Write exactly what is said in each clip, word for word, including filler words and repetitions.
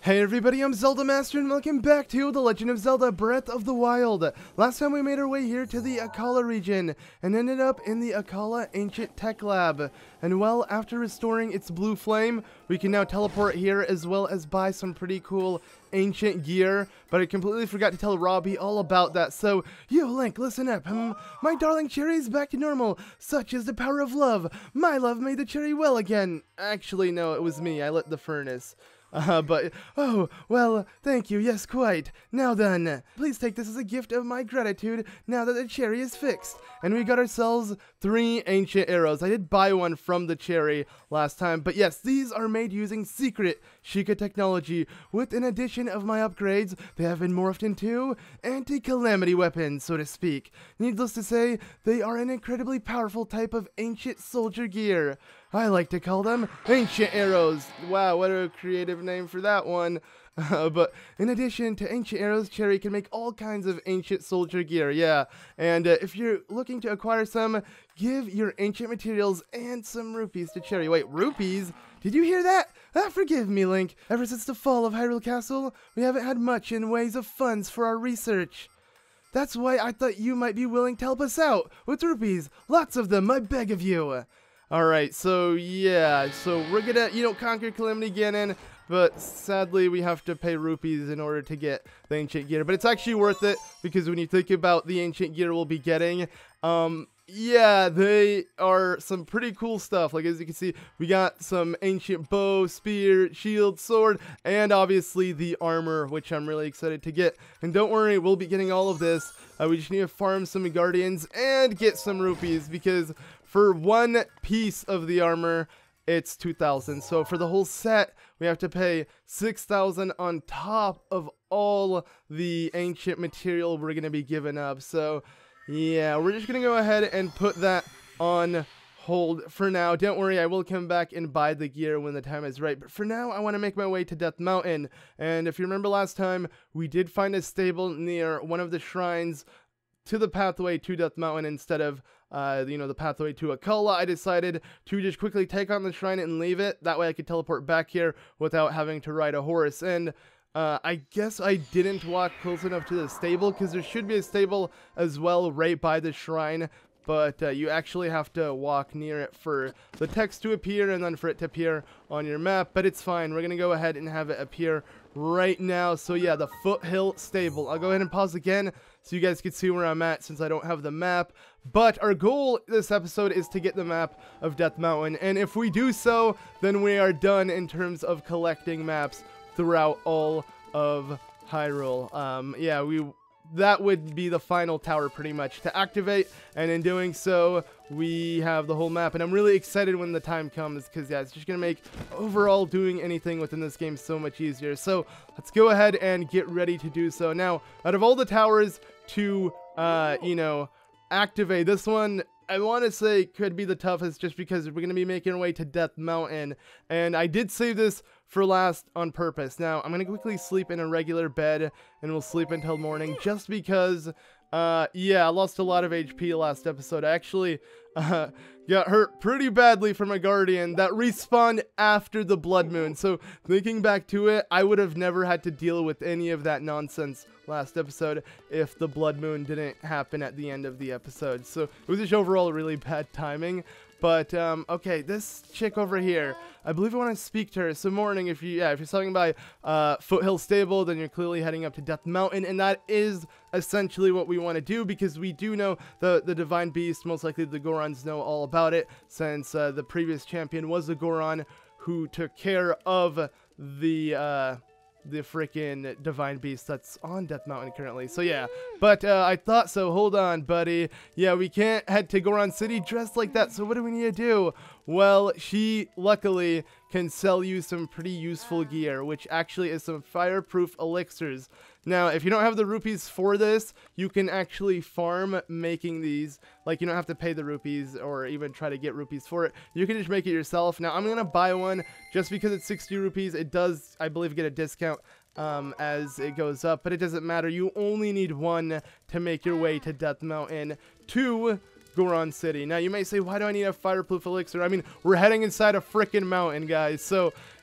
Hey everybody, I'm ZeldaMaster and welcome back to The Legend of Zelda Breath of the Wild. Last time we made our way here to the Akkala region and ended up in the Akkala Ancient Tech Lab. And well, after restoring its blue flame, we can now teleport here as well as buy some pretty cool ancient gear. But I completely forgot to tell Robbie all about that. So, yo Link, listen up. Um, my darling cherry is back to normal. Such is the power of love. My love made the cherry well again. Actually, no, it was me. I lit the furnace. Uh, but, oh, well, thank you, yes, quite. Now then, please take this as a gift of my gratitude now that the cherry is fixed. And we got ourselves three ancient arrows. I did buy one from the cherry last time, but yes, these are made using secret Sheikah technology. With an addition of my upgrades, they have been morphed into anti-calamity weapons, so to speak. Needless to say, they are an incredibly powerful type of ancient soldier gear. I like to call them ancient arrows. Wow, what a creative name for that one. Uh, but in addition to ancient arrows, Cherry can make all kinds of ancient soldier gear, yeah. And uh, if you're looking to acquire some, give your ancient materials and some rupees to Cherry. Wait, rupees? Did you hear that? Ah, forgive me, Link. Ever since the fall of Hyrule Castle, we haven't had much in ways of funds for our research. That's why I thought you might be willing to help us out with rupees. Lots of them, I beg of you. Alright, so yeah, so we're gonna, you know, conquer Calamity Ganon, but sadly we have to pay rupees in order to get the ancient gear. But it's actually worth it, because when you think about the ancient gear we'll be getting, um, yeah, they are some pretty cool stuff. Like, as you can see, we got some ancient bow, spear, shield, sword, and obviously the armor, which I'm really excited to get. And don't worry, we'll be getting all of this. Uh, we just need to farm some guardians and get some rupees, because for one piece of the armor, it's two thousand. So for the whole set, we have to pay six thousand on top of all the ancient material we're going to be giving up. So yeah, we're just going to go ahead and put that on hold for now. Don't worry, I will come back and buy the gear when the time is right. But for now, I want to make my way to Death Mountain. And if you remember last time, we did find a stable near one of the shrines to the pathway to Death Mountain instead of, uh, you know, the pathway to Akkala. I decided to just quickly take on the shrine and leave it. That way I could teleport back here without having to ride a horse. And uh, I guess I didn't walk close enough to the stable, because there should be a stable as well right by the shrine. But uh, you actually have to walk near it for the text to appear and then for it to appear on your map. But it's fine. We're going to go ahead and have it appear right now. So yeah, the Foothill Stable. I'll go ahead and pause again so you guys can see where I'm at, since I don't have the map. But our goal this episode is to get the map of Death Mountain. And if we do so, then we are done in terms of collecting maps throughout all of Hyrule. Um, yeah, we... that would be the final tower pretty much to activate, and in doing so we have the whole map. And I'm really excited when the time comes, because yeah, it's just gonna make overall doing anything within this game so much easier. So let's go ahead and get ready to do so. Now, out of all the towers to uh you know activate, this one I want to say could be the toughest, just because we're going to be making our way to Death Mountain. And I did save this for last on purpose. Now, I'm going to quickly sleep in a regular bed, and we'll sleep until morning, just because, uh, yeah, I lost a lot of H P last episode. I actually, uh, got hurt pretty badly from a guardian that respawned after the blood moon. So, thinking back to it, I would have never had to deal with any of that nonsense last episode if the blood moon didn't happen at the end of the episode. So it was just overall really bad timing. But um okay, this chick over here, I believe I want to speak to her. So morning, if you yeah if you're stopping by uh Foothill Stable, then you're clearly heading up to Death Mountain, and that is essentially what we want to do, because we do know the the divine beast. Most likely the Gorons know all about it, since uh, the previous champion was the Goron who took care of the uh the freaking divine beast that's on Death Mountain currently. So yeah, but uh, I thought so. Hold on, buddy. Yeah, we can't head to Goron City dressed like that, so what do we need to do? Well, she luckily can sell you some pretty useful gear, which actually is some fireproof elixirs. Now, if you don't have the rupees for this, you can actually farm making these. Like, you don't have to pay the rupees or even try to get rupees for it. You can just make it yourself. Now, I'm going to buy one just because it's sixty rupees. It does, I believe, get a discount um, as it goes up, but it doesn't matter. You only need one to make your way to Death Mountain to Goron City. Now, you may say, why do I need a fireproof elixir? I mean, we're heading inside a frickin' mountain, guys. So,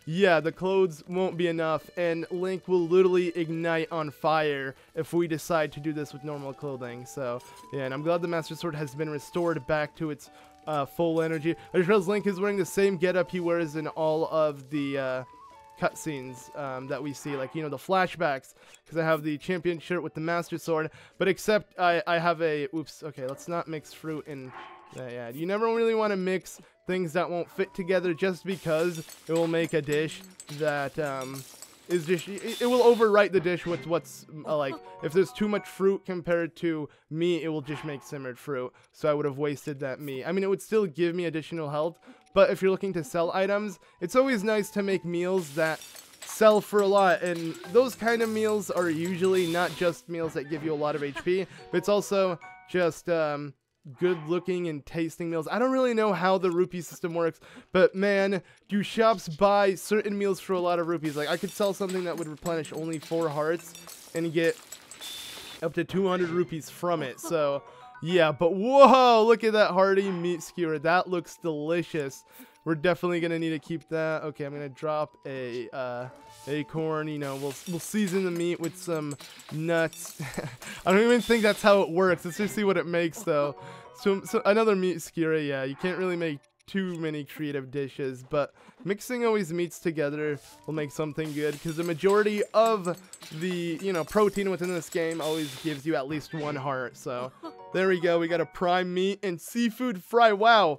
yeah, the clothes won't be enough, and Link will literally ignite on fire if we decide to do this with normal clothing. So, yeah, and I'm glad the Master Sword has been restored back to its uh, full energy. I just realized Link is wearing the same getup he wears in all of the uh, cutscenes um, that we see, like, you know, the flashbacks, because I have the champion shirt with the Master Sword, but except I, I have a, oops, okay, let's not mix fruit and, uh, yeah, you never really want to mix things that won't fit together just because it will make a dish that um, is just, it, it will overwrite the dish with what's, uh, like, if there's too much fruit compared to meat, it will just make simmered fruit, so I would have wasted that meat. I mean, it would still give me additional health, but if you're looking to sell items, it's always nice to make meals that sell for a lot, and those kind of meals are usually not just meals that give you a lot of H P, but it's also just um, good looking and tasting meals. I don't really know how the rupee system works, but man, do shops buy certain meals for a lot of rupees? Like, I could sell something that would replenish only four hearts and get up to two hundred rupees from it, so yeah, but whoa, look at that hearty meat skewer. That looks delicious. We're definitely gonna need to keep that. Okay, I'm gonna drop a uh, acorn. You know, we'll we'll season the meat with some nuts. I don't even think that's how it works. Let's just see what it makes, though. So, so another meat skewer. Yeah, you can't really make too many creative dishes, but mixing always meats together will make something good, because the majority of the, you know, protein within this game always gives you at least one heart. So there we go. We got a prime meat and seafood fry. Wow.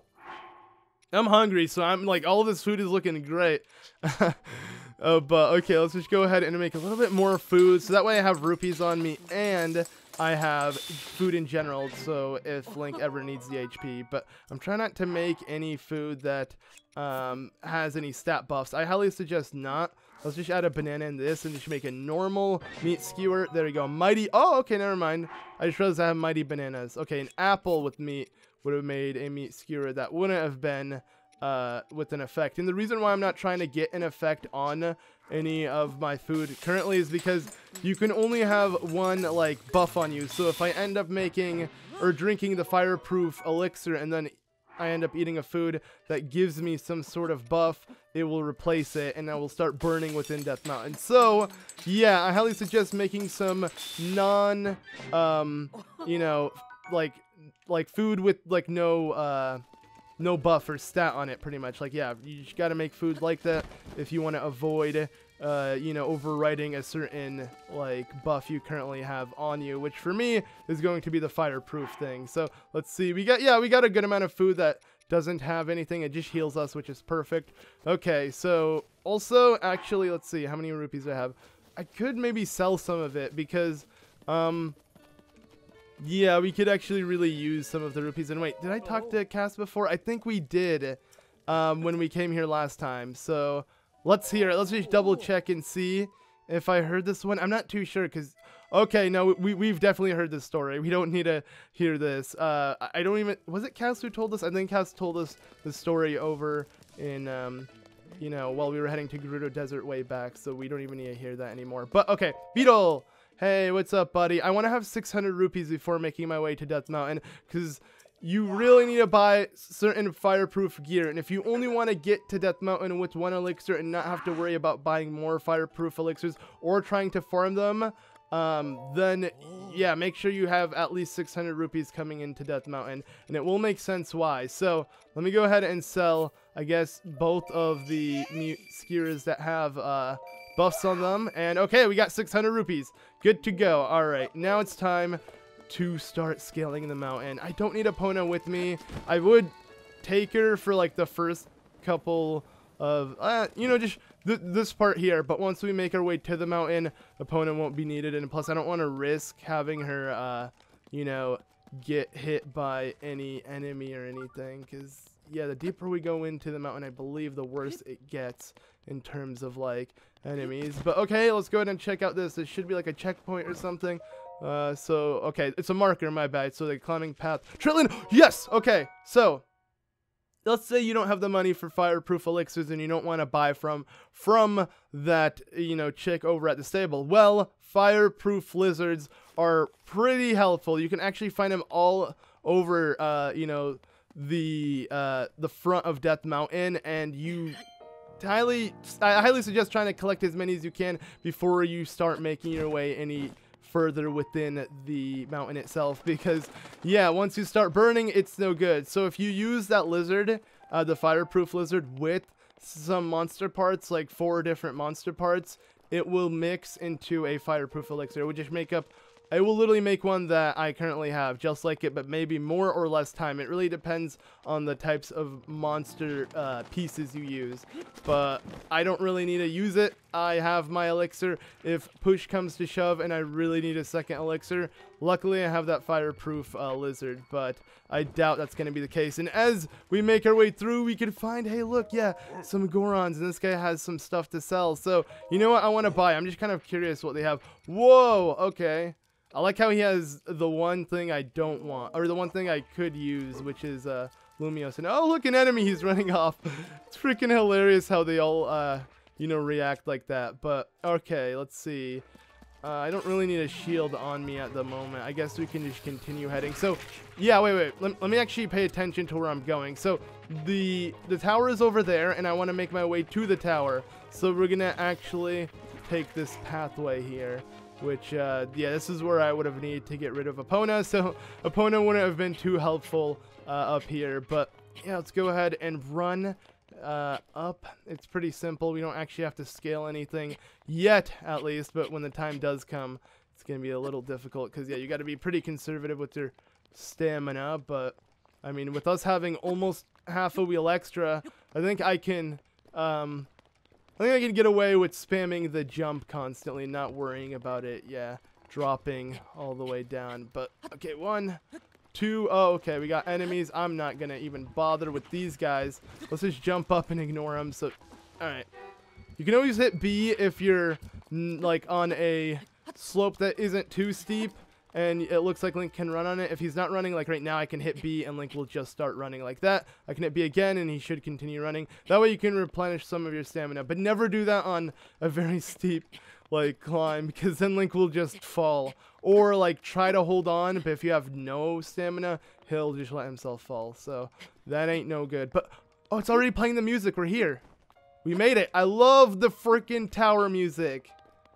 I'm hungry, so I'm like, all of this food is looking great. uh, but okay, let's just go ahead and make a little bit more food, so that way I have rupees on me and I have food in general, so if Link ever needs the H P. But I'm trying not to make any food that um, has any stat buffs. I highly suggest not. Let's just add a banana in this and just make a normal meat skewer. There we go. Mighty. Oh, okay, never mind. I just realized I have mighty bananas. Okay, an apple with meat would have made a meat skewer that wouldn't have been uh, with an effect. And the reason why I'm not trying to get an effect on any of my food currently is because you can only have one, like, buff on you. So if I end up making or drinking the fireproof elixir and then I end up eating a food that gives me some sort of buff, it will replace it and I will start burning within Death Mountain. So yeah, I highly suggest making some non um you know, like like food with like no uh no buff or stat on it, pretty much. Like, yeah, you just gotta make food like that if you want to avoid uh you know, overriding a certain like buff you currently have on you, which for me is going to be the fireproof thing. So let's see, we got, yeah, we got a good amount of food that doesn't have anything. It just heals us, which is perfect. Okay, so also, actually, let's see how many rupees do I have. I could maybe sell some of it, because um yeah, we could actually really use some of the rupees. And wait, did I talk to Cass before? I think we did um when we came here last time. So let's hear it. Let's just double check and see if I heard this one. I'm not too sure, because okay, no, we, we've definitely heard this story. We don't need to hear this. Uh, I don't even, was it Cass who told us? I think Cass told us the story over in, um, you know, while we were heading to Gerudo Desert way back, so we don't even need to hear that anymore. But okay, Beetle! Hey, what's up, buddy? I want to have six hundred rupees before making my way to Death Mountain, because you really need to buy certain fireproof gear, and if you only want to get to Death Mountain with one elixir and not have to worry about buying more fireproof elixirs or trying to farm them, um, then yeah, make sure you have at least six hundred rupees coming into Death Mountain, and it will make sense why. So let me go ahead and sell, I guess, both of the mute skewers that have uh, buffs on them, and okay, we got six hundred rupees. Good to go. All right, now it's time to start scaling the mountain. I don't need Epona with me. I would take her for like the first couple of, uh, you know, just th this part here, but once we make our way to the mountain, Epona won't be needed, and plus I don't want to risk having her, uh, you know, get hit by any enemy or anything, because, yeah, the deeper we go into the mountain, I believe the worse it gets in terms of, like, enemies. But okay, let's go ahead and check out this. This should be like a checkpoint or something. Uh, so, okay, it's a marker, my bad. So the climbing path. Trillion, yes! Okay, so let's say you don't have the money for fireproof elixirs and you don't want to buy from, from that, you know, chick over at the stable. Well, fireproof lizards are pretty helpful. You can actually find them all over, uh, you know, the, uh, the front of Death Mountain, and you highly, I highly suggest trying to collect as many as you can before you start making your way any further within the mountain itself, because yeah, once you start burning, it's no good. So if you use that lizard, uh, the fireproof lizard, with some monster parts, like four different monster parts, it will mix into a fireproof elixir. It will just make up, I will literally make one that I currently have, just like it, but maybe more or less time. It really depends on the types of monster uh, pieces you use. But I don't really need to use it. I have my elixir. If push comes to shove and I really need a second elixir, luckily I have that fireproof uh, lizard, but I doubt that's going to be the case. And as we make our way through, we can find, hey, look, yeah, some Gorons, and this guy has some stuff to sell. So, you know what I want to buy? I'm just kind of curious what they have. Whoa, okay. I like how he has the one thing I don't want, or the one thing I could use, which is uh, Lumios. And oh, look, an enemy, he's running off. It's freaking hilarious how they all, uh, you know, react like that. But, okay, let's see. Uh, I don't really need a shield on me at the moment. I guess we can just continue heading. So, yeah, wait, wait. Let, let me actually pay attention to where I'm going. So, the, the tower is over there, and I want to make my way to the tower. So, we're going to actually take this pathway here. Which, uh, yeah, this is where I would have needed to get rid of Epona, so Epona wouldn't have been too helpful uh, up here. But, yeah, let's go ahead and run uh, up. It's pretty simple. We don't actually have to scale anything yet, at least, but when the time does come, it's going to be a little difficult because, yeah, you got to be pretty conservative with your stamina. But, I mean, with us having almost half a wheel extra, I think I can... Um, I think I can get away with spamming the jump constantly, not worrying about it, yeah, dropping all the way down. But, okay, one, two, oh, okay, we got enemies. I'm not going to even bother with these guys. Let's just jump up and ignore them. So, alright. You can always hit B if you're, like, on a slope that isn't too steep, and it looks like Link can run on it. If he's not running, like right now, I can hit B and Link will just start running like that. I can hit B again and he should continue running. That way you can replenish some of your stamina, but never do that on a very steep like climb, because then Link will just fall. Or like try to hold on, but if you have no stamina, he'll just let himself fall. So that ain't no good. But oh, it's already playing the music. We're here. We made it. I love the freaking tower music.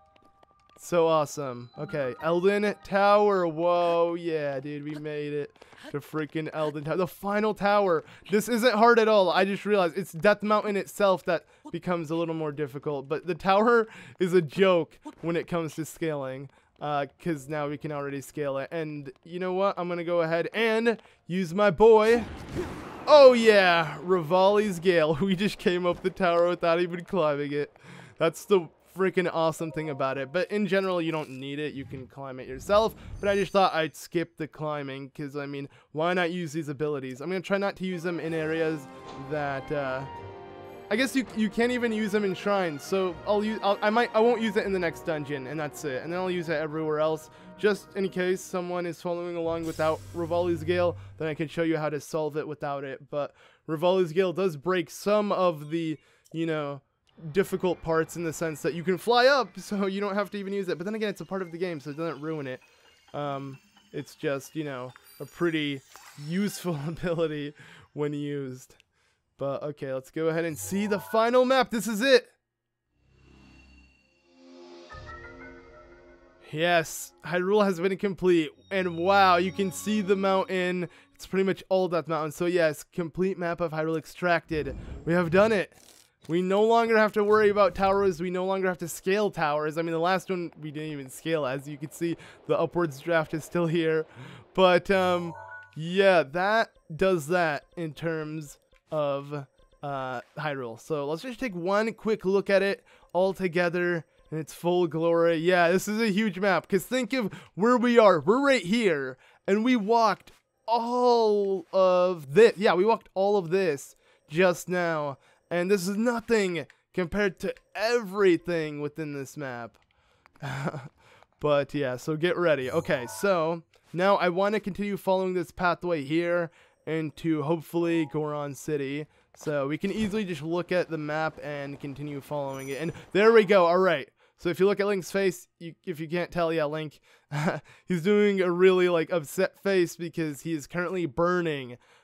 So awesome. Okay, Elden Tower. Whoa, yeah, dude, we made it to freaking Elden Tower. The final tower. This isn't hard at all. I just realized it's Death Mountain itself that becomes a little more difficult. But the tower is a joke when it comes to scaling, uh, because now we can already scale it. And you know what? I'm going to go ahead and use my boy. Oh, yeah, Rivali's Gale. We just came up the tower without even climbing it. That's the freaking awesome thing about it. But in general, you don't need it. You can climb it yourself. But I just thought I'd skip the climbing because, I mean, why not use these abilities? I'm going to try not to use them in areas that, uh, I guess you you can't even use them in shrines. So I'll use, I'll, I might, I won't use it in the next dungeon, and that's it. And then I'll use it everywhere else, just in case someone is following along without Rivali's Gale. Then I can show you how to solve it without it. But Rivali's Gale does break some of the, you know, difficult parts in the sense that you can fly up, so you don't have to even use it. But then again, it's a part of the game, so it doesn't ruin it. Um, it's just, you know, a pretty useful ability when used. But okay, let's go ahead and see the final map. This is it. Yes, Hyrule has been complete, and wow, you can see the mountain. It's pretty much all Death Mountain. So yes, complete map of Hyrule extracted. We have done it. We no longer have to worry about towers. We no longer have to scale towers. I mean, the last one we didn't even scale. As you can see, the upwards draft is still here. But, um, yeah, that does that in terms of uh, Hyrule. So let's just take one quick look at it all together in its full glory. Yeah, this is a huge map. Because think of where we are. We're right here. And we walked all of this. Yeah, we walked all of this just now. And this is nothing compared to everything within this map. But yeah, so get ready. Okay, so now I want to continue following this pathway here into hopefully Goron City. So we can easily just look at the map and continue following it. And there we go. All right. So if you look at Link's face, you, if you can't tell, yeah, Link, he's doing a really like upset face because he is currently burning.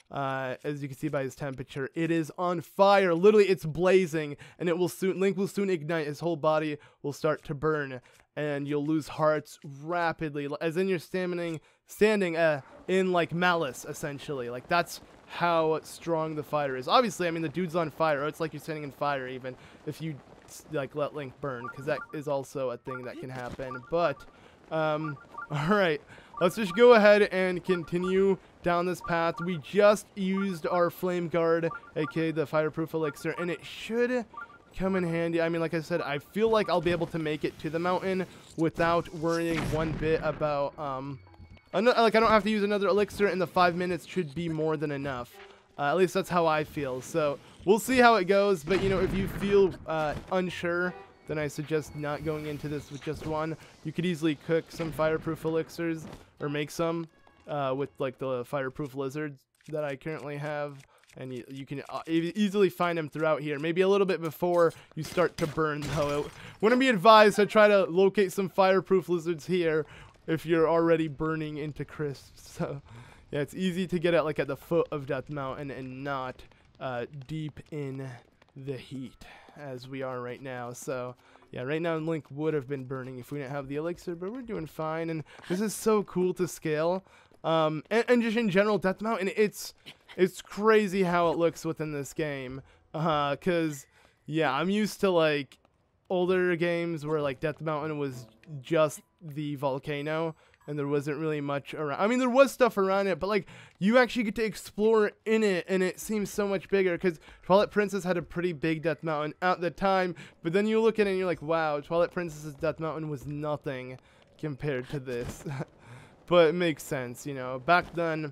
Uh, as you can see by his temperature, it is on fire. Literally, it's blazing, and it will soon. Link will soon ignite. His whole body will start to burn, and you'll lose hearts rapidly, as in you're standing, standing uh, in like malice, essentially. Like that's how strong the fire is. Obviously, I mean the dude's on fire. Or it's like you're standing in fire, even if you like let Link burn, because that is also a thing that can happen. But, um, all right. Let's just go ahead and continue down this path. We just used our Flame Guard, aka the Fireproof Elixir, and it should come in handy. I mean, like I said, I feel like I'll be able to make it to the mountain without worrying one bit about, um, like I don't have to use another elixir, and the five minutes should be more than enough. Uh, at least that's how I feel. So we'll see how it goes. But, you know, if you feel uh, unsure, then I suggest not going into this with just one. You could easily cook some fireproof elixirs, or make some uh, with like the fireproof lizards that I currently have, and you, you can uh, e easily find them throughout here. Maybe a little bit before you start to burn, though. It wouldn't be advised to try to locate some fireproof lizards here if you're already burning into crisps. So yeah, it's easy to get at like at the foot of Death Mountain and not uh, deep in the heat as we are right now. So yeah, right now Link would have been burning if we didn't have the elixir, but we're doing fine, and this is so cool to scale. Um, and, and just in general, Death Mountain, it's it's crazy how it looks within this game. Uh, cause yeah, I'm used to like older games where like Death Mountain was just the volcano, and there wasn't really much around. I mean, there was stuff around it, but like you actually get to explore in it, and it seems so much bigger, because Twilight Princess had a pretty big Death Mountain at the time, but then you look at it and you're like, wow, Twilight Princess's Death Mountain was nothing compared to this. But it makes sense, you know. Back then,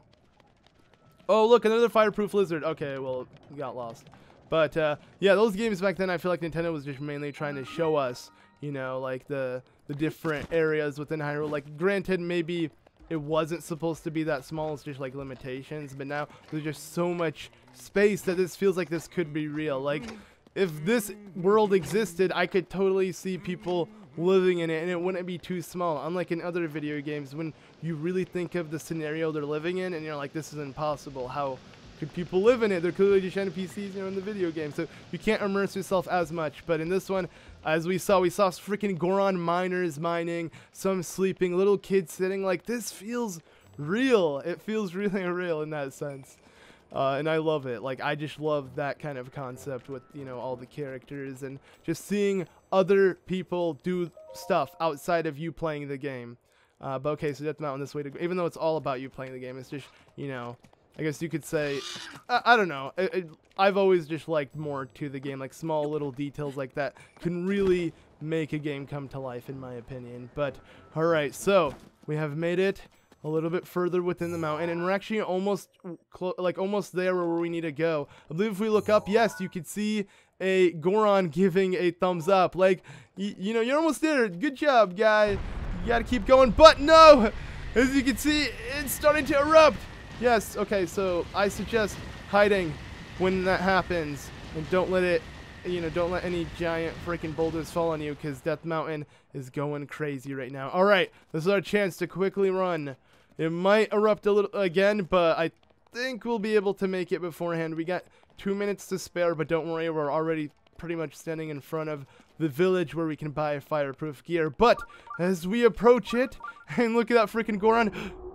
oh look, another fireproof lizard. Okay, well, we got lost. But uh, yeah, those games back then, I feel like Nintendo was just mainly trying to show us, you know, like the the different areas within Hyrule. Like, granted, maybe it wasn't supposed to be that small. It's just like limitations. But now there's just so much space that this feels like this could be real. Like, if this world existed, I could totally see people living in it, and it wouldn't be too small. Unlike in other video games, when you really think of the scenario they're living in, and you're like, this is impossible. How could people live in it? They're clearly just N P Cs, you know, in the video game. So you can't immerse yourself as much. But in this one, as we saw, we saw freaking Goron miners mining, some sleeping, little kids sitting. Like, this feels real. It feels really real in that sense. Uh, and I love it. Like, I just love that kind of concept with, you know, all the characters, and just seeing other people do stuff outside of you playing the game. Uh, but okay, so Death Mountain, this way to go. Even though it's all about you playing the game, it's just, you know, I guess you could say, I, I don't know. It, it, I've always just liked more to the game. Like, small little details like that can really make a game come to life, in my opinion. But, alright, so we have made it a little bit further within the mountain, and we're actually almost like almost there where we need to go. I believe if we look up, yes, you can see a Goron giving a thumbs up. Like, you know, you're almost there. Good job, guy. You gotta keep going. But no, as you can see, it's starting to erupt. Yes, okay, so I suggest hiding when that happens, and don't let it, you know, don't let any giant freaking boulders fall on you, because Death Mountain is going crazy right now. All right, this is our chance to quickly run. It might erupt a little again, but I think we'll be able to make it beforehand. We got two minutes to spare, but don't worry, we're already pretty much standing in front of the village where we can buy fireproof gear. But as we approach it, and look at that freaking Goron,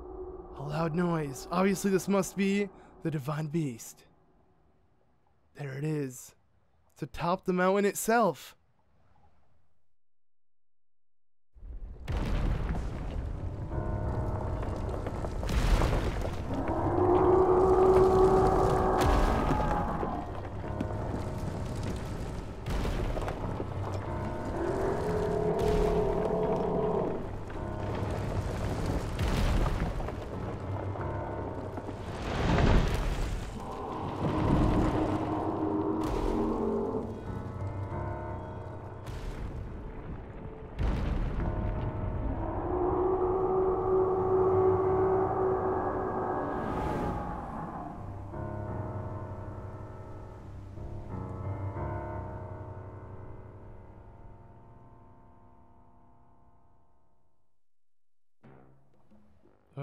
a loud noise. Obviously, this must be the Divine Beast. There it is. It's atop the mountain itself.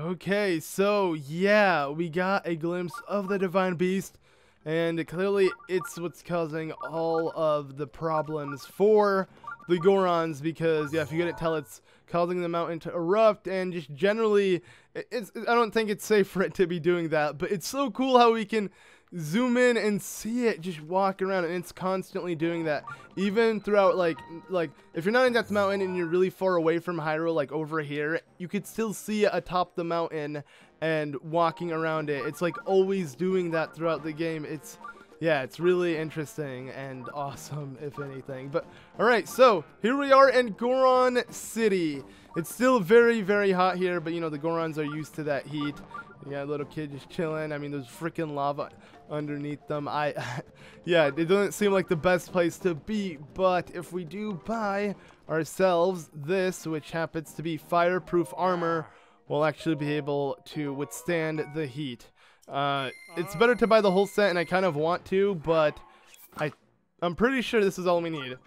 Okay, so yeah, we got a glimpse of the Divine Beast, and clearly it's what's causing all of the problems for the Gorons, because yeah, if you couldn't tell, it's causing the mountain to erupt, and just generally, it's, I don't think it's safe for it to be doing that, but it's so cool how we can zoom in and see it just walk around, and it's constantly doing that even throughout, like like if you're not in that mountain and you're really far away from Hyrule, like over here, you could still see it atop the mountain and walking around it. It's like always doing that throughout the game. It's yeah, it's really interesting and awesome, if anything. But all right, so here we are in Goron City. It's still very, very hot here, but you know, the Gorons are used to that heat. You got a little kid just chilling. I mean, there's freaking lava underneath them. I, yeah, it doesn't seem like the best place to be, but if we do buy ourselves this, which happens to be fireproof armor, we'll actually be able to withstand the heat. Uh, it's better to buy the whole set, and I kind of want to, but I, I'm pretty sure this is all we need.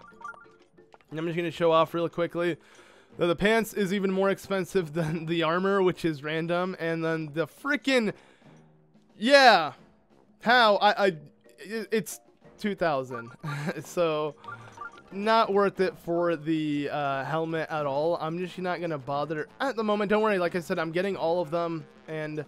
And I'm just going to show off real quickly. Now, the pants is even more expensive than the armor, which is random, and then the freaking, yeah, how, I, I, it's two thousand, so not worth it for the uh, helmet at all. I'm just not gonna bother at the moment. Don't worry, like I said, I'm getting all of them, and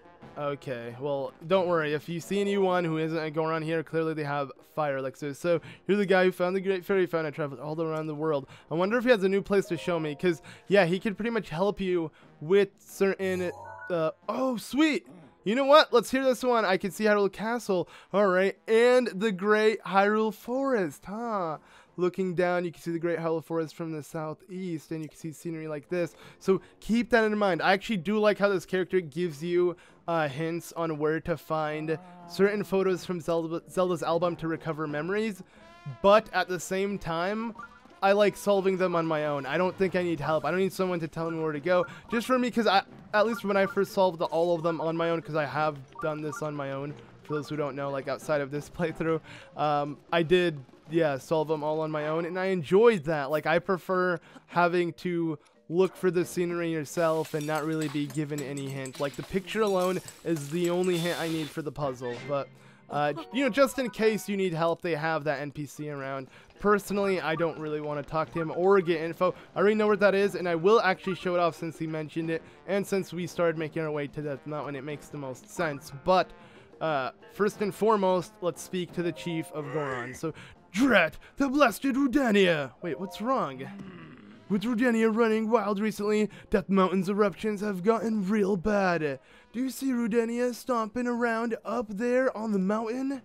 okay, well, don't worry. If you see anyone who isn't going on here, clearly they have fire elixirs. So you're the guy who found the great fairy fountain. I traveled all around the world. I wonder if he has a new place to show me, because yeah, he could pretty much help you with certain uh oh sweet, you know what, let's hear this one. I can see Hyrule Castle, all right, and the great Hyrule Forest, huh? Looking down, you can see the Great Hyrule Forest from the southeast, and you can see scenery like this. So keep that in mind. I actually do like how this character gives you uh, hints on where to find certain photos from Zelda, Zelda's album to recover memories, but at the same time, I like solving them on my own. I don't think I need help. I don't need someone to tell me where to go. Just for me, because I, at least when I first solved the, all of them on my own, because I have done this on my own, for those who don't know, like outside of this playthrough, um, I did, yeah, solve them all on my own, and I enjoyed that. Like, I prefer having to look for the scenery yourself and not really be given any hint. Like, the picture alone is the only hint I need for the puzzle, but uh, you know, just in case you need help, they have that N P C around. Personally, I don't really want to talk to him or get info. I already know where that is, and I will actually show it off since he mentioned it, and since we started making our way to that mountain, it makes the most sense. But uh, first and foremost, let's speak to the Chief of Goron. So, Drat, the blasted Rudania! Wait, what's wrong? With Rudania running wild recently, Death Mountain's eruptions have gotten real bad. Do you see Rudania stomping around up there on the mountain?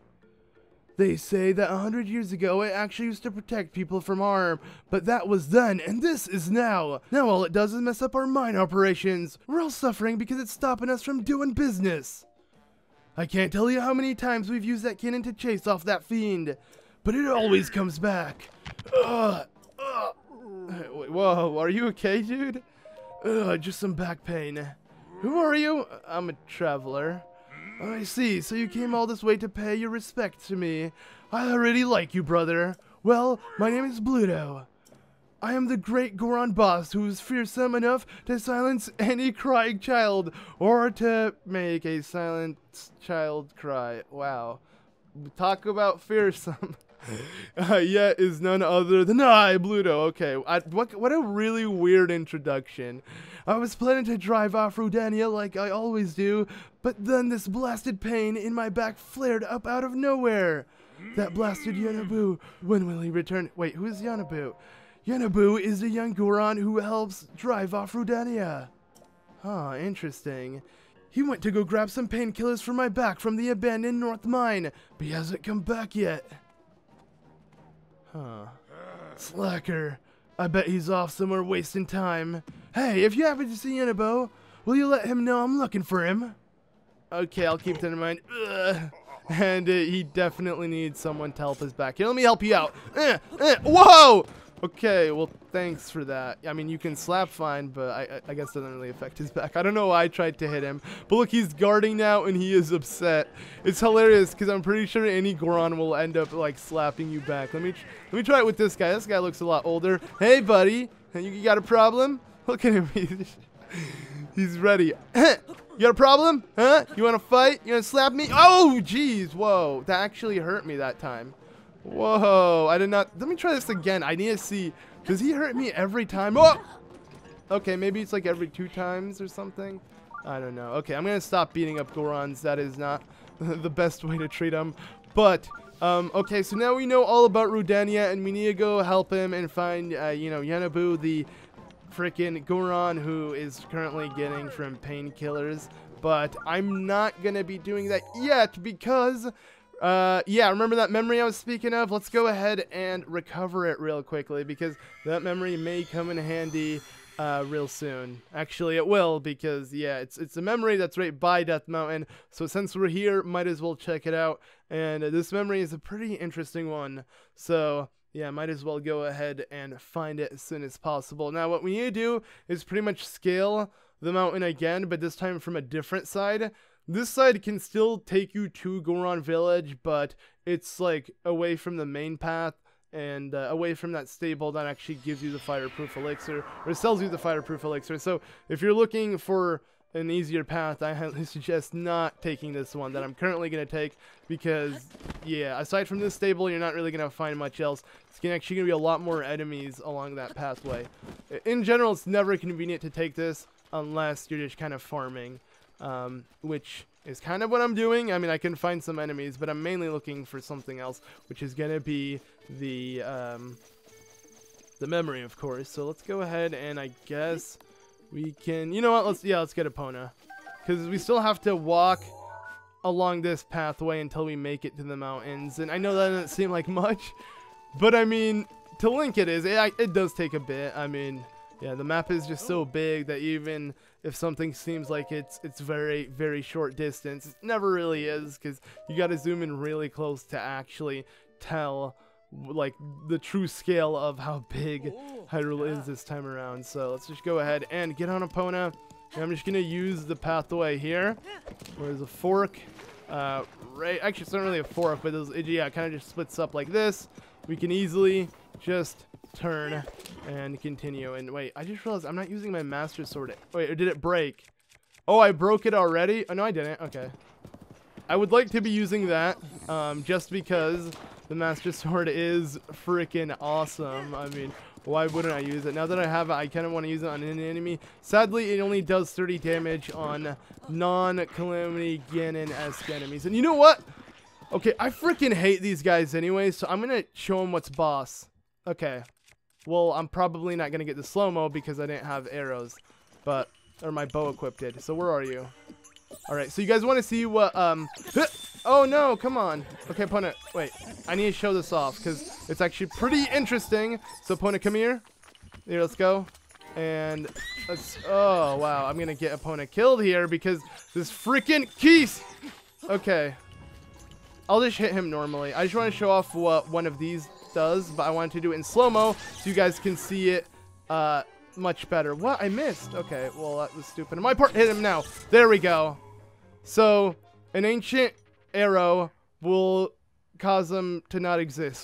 They say that a hundred years ago it actually used to protect people from harm, but that was then, and this is now. Now all it does is mess up our mine operations. We're all suffering because it's stopping us from doing business. I can't tell you how many times we've used that cannon to chase off that fiend, but it always comes back. Ugh, ugh. Wait, whoa, are you okay, dude? Ugh, just some back pain. Who are you? I'm a traveler. I see, so you came all this way to pay your respect to me. I already like you, brother. Well, my name is Bludo. I am the great Goron boss who is fearsome enough to silence any crying child, or to make a silent child cry. Wow. Talk about fearsome. uh, yet is none other than I, Bludo. Okay, I, what, what a really weird introduction. I was planning to drive off Rudania like I always do, but then this blasted pain in my back flared up out of nowhere. That blasted Yunobo. When will he return? Wait, who is Yunobo? Yunobo is the young Goron who helps drive off Rudania. Huh, interesting. He went to go grab some painkillers for my back from the abandoned North Mine, but he hasn't come back yet. Huh. Slacker. I bet he's off somewhere wasting time. Hey, if you happen to see Yunobo, will you let him know I'm looking for him? Okay, I'll keep that in mind. Ugh. And uh, he definitely needs someone to help his back. Here, let me help you out. Uh, uh, whoa! Okay, well, thanks for that. I mean, you can slap fine, but I, I guess it doesn't really affect his back. I don't know why I tried to hit him. But look, he's guarding now, and he is upset. It's hilarious, because I'm pretty sure any Goron will end up, like, slapping you back. Let me, let me try it with this guy. This guy looks a lot older. Hey, buddy. You got a problem? Look at him. He's ready. You got a problem? Huh? You want to fight? You want to slap me? Oh, jeez. Whoa. That actually hurt me that time. Whoa. I did not. Let me try this again. I need to see. Does he hurt me every time? Oh! Okay, maybe it's like every two times or something. I don't know. Okay, I'm going to stop beating up Gorons. That is not the best way to treat them. But, um, okay, so now we know all about Rudania, and we need to go help him and find, uh, you know, Yunobo, the freaking Goron who is currently getting from painkillers. But I'm not going to be doing that yet because, uh, yeah, remember that memory I was speaking of? Let's go ahead and recover it real quickly because that memory may come in handy Uh, real soon. Actually, it will because, yeah, it's it's a memory that's right by Death Mountain. So since we're here, might as well check it out. And uh, this memory is a pretty interesting one. So, yeah, might as well go ahead and find it as soon as possible. Now, what we need to do is pretty much scale the mountain again, but this time from a different side. This side can still take you to Goron Village, but it's, like, away from the main path. And uh, away from that stable that actually gives you the fireproof elixir, or sells you the fireproof elixir. So if you're looking for an easier path, I highly suggest not taking this one that I'm currently going to take, because, yeah, aside from this stable, you're not really going to find much else. It's gonna, actually going to be a lot more enemies along that pathway. In general, it's never convenient to take this unless you're just kind of farming, um, which is kind of what I'm doing. I mean, I can find some enemies, but I'm mainly looking for something else, which is going to be the um, the memory, of course. So let's go ahead and I guess we can, you know what, let's, yeah, let's get Epona. Because we still have to walk along this pathway until we make it to the mountains. And I know that doesn't seem like much, but I mean, to link it is, it, it does take a bit. I mean, yeah, the map is just so big that even if something seems like it's it's very, very short distance, it never really is, because you got to zoom in really close to actually tell, like, the true scale of how big Hyrule is this time around. So let's just go ahead and get on Epona. And I'm just going to use the pathway here, where there's a fork. Uh, right, actually, it's not really a fork, but it, yeah, it kind of just splits up like this. We can easily just turn and continue. And wait, I just realized I'm not using my Master Sword. Wait, or did it break? Oh, I broke it already? Oh, no, I didn't. Okay. I would like to be using that, um, just because the Master Sword is freaking awesome. I mean, why wouldn't I use it? Now that I have it, I kind of want to use it on an enemy. Sadly, it only does thirty damage on non-Calamity Ganon-esque enemies. And you know what? Okay, I freaking hate these guys anyway, so I'm going to show them what's boss. Okay. Well, I'm probably not going to get the slow-mo because I didn't have arrows, but, or my bow equipped did. So where are you? Alright, so you guys want to see what, um, oh no, come on. Okay, Epona, wait, I need to show this off because it's actually pretty interesting. So Epona, come here. Here, let's go. And let's, oh wow, I'm going to get Epona killed here because this freaking keys. Okay. I'll just hit him normally. I just want to show off what one of these does, but I wanted to do it in slow-mo so you guys can see it uh, much better. What? I missed. Okay, well, that was stupid. On my part, hit him now. There we go. So, an ancient arrow will cause them to not exist.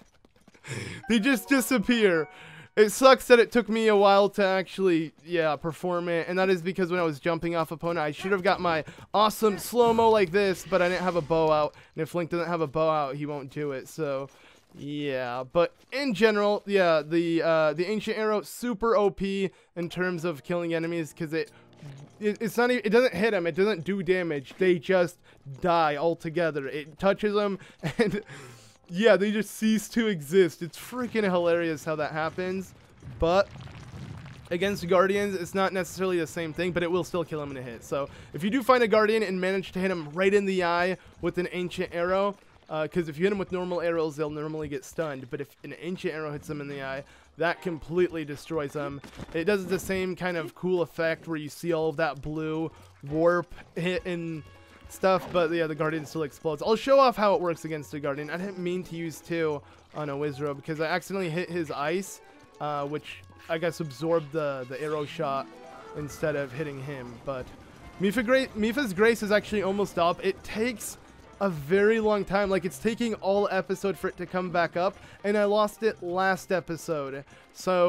They just disappear. It sucks that it took me a while to actually, yeah, perform it, and that is because when I was jumping off Epona, I should have got my awesome slow-mo like this, but I didn't have a bow out, and if Link doesn't have a bow out, he won't do it, so yeah. But in general, yeah, the uh, the ancient arrow, super O P in terms of killing enemies, because it, it it's not even, it doesn't hit them, it doesn't do damage, they just die altogether. It touches them, and yeah, they just cease to exist. It's freaking hilarious how that happens. But against Guardians, it's not necessarily the same thing, but it will still kill him in a hit. So if you do find a Guardian and manage to hit him right in the eye with an ancient arrow, because uh, if you hit him with normal arrows, they'll normally get stunned. But if an ancient arrow hits them in the eye, that completely destroys them. It does the same kind of cool effect where you see all of that blue warp hit and stuff, but yeah, the Guardian still explodes. I'll show off how it works against a Guardian. I didn't mean to use two on a Wizro because I accidentally hit his ice, uh, which I guess absorbed the, the arrow shot instead of hitting him. But Mifa Gra Mifa's Grace is actually almost up. It takes a very long time. Like, it's taking all episode for it to come back up, and I lost it last episode. So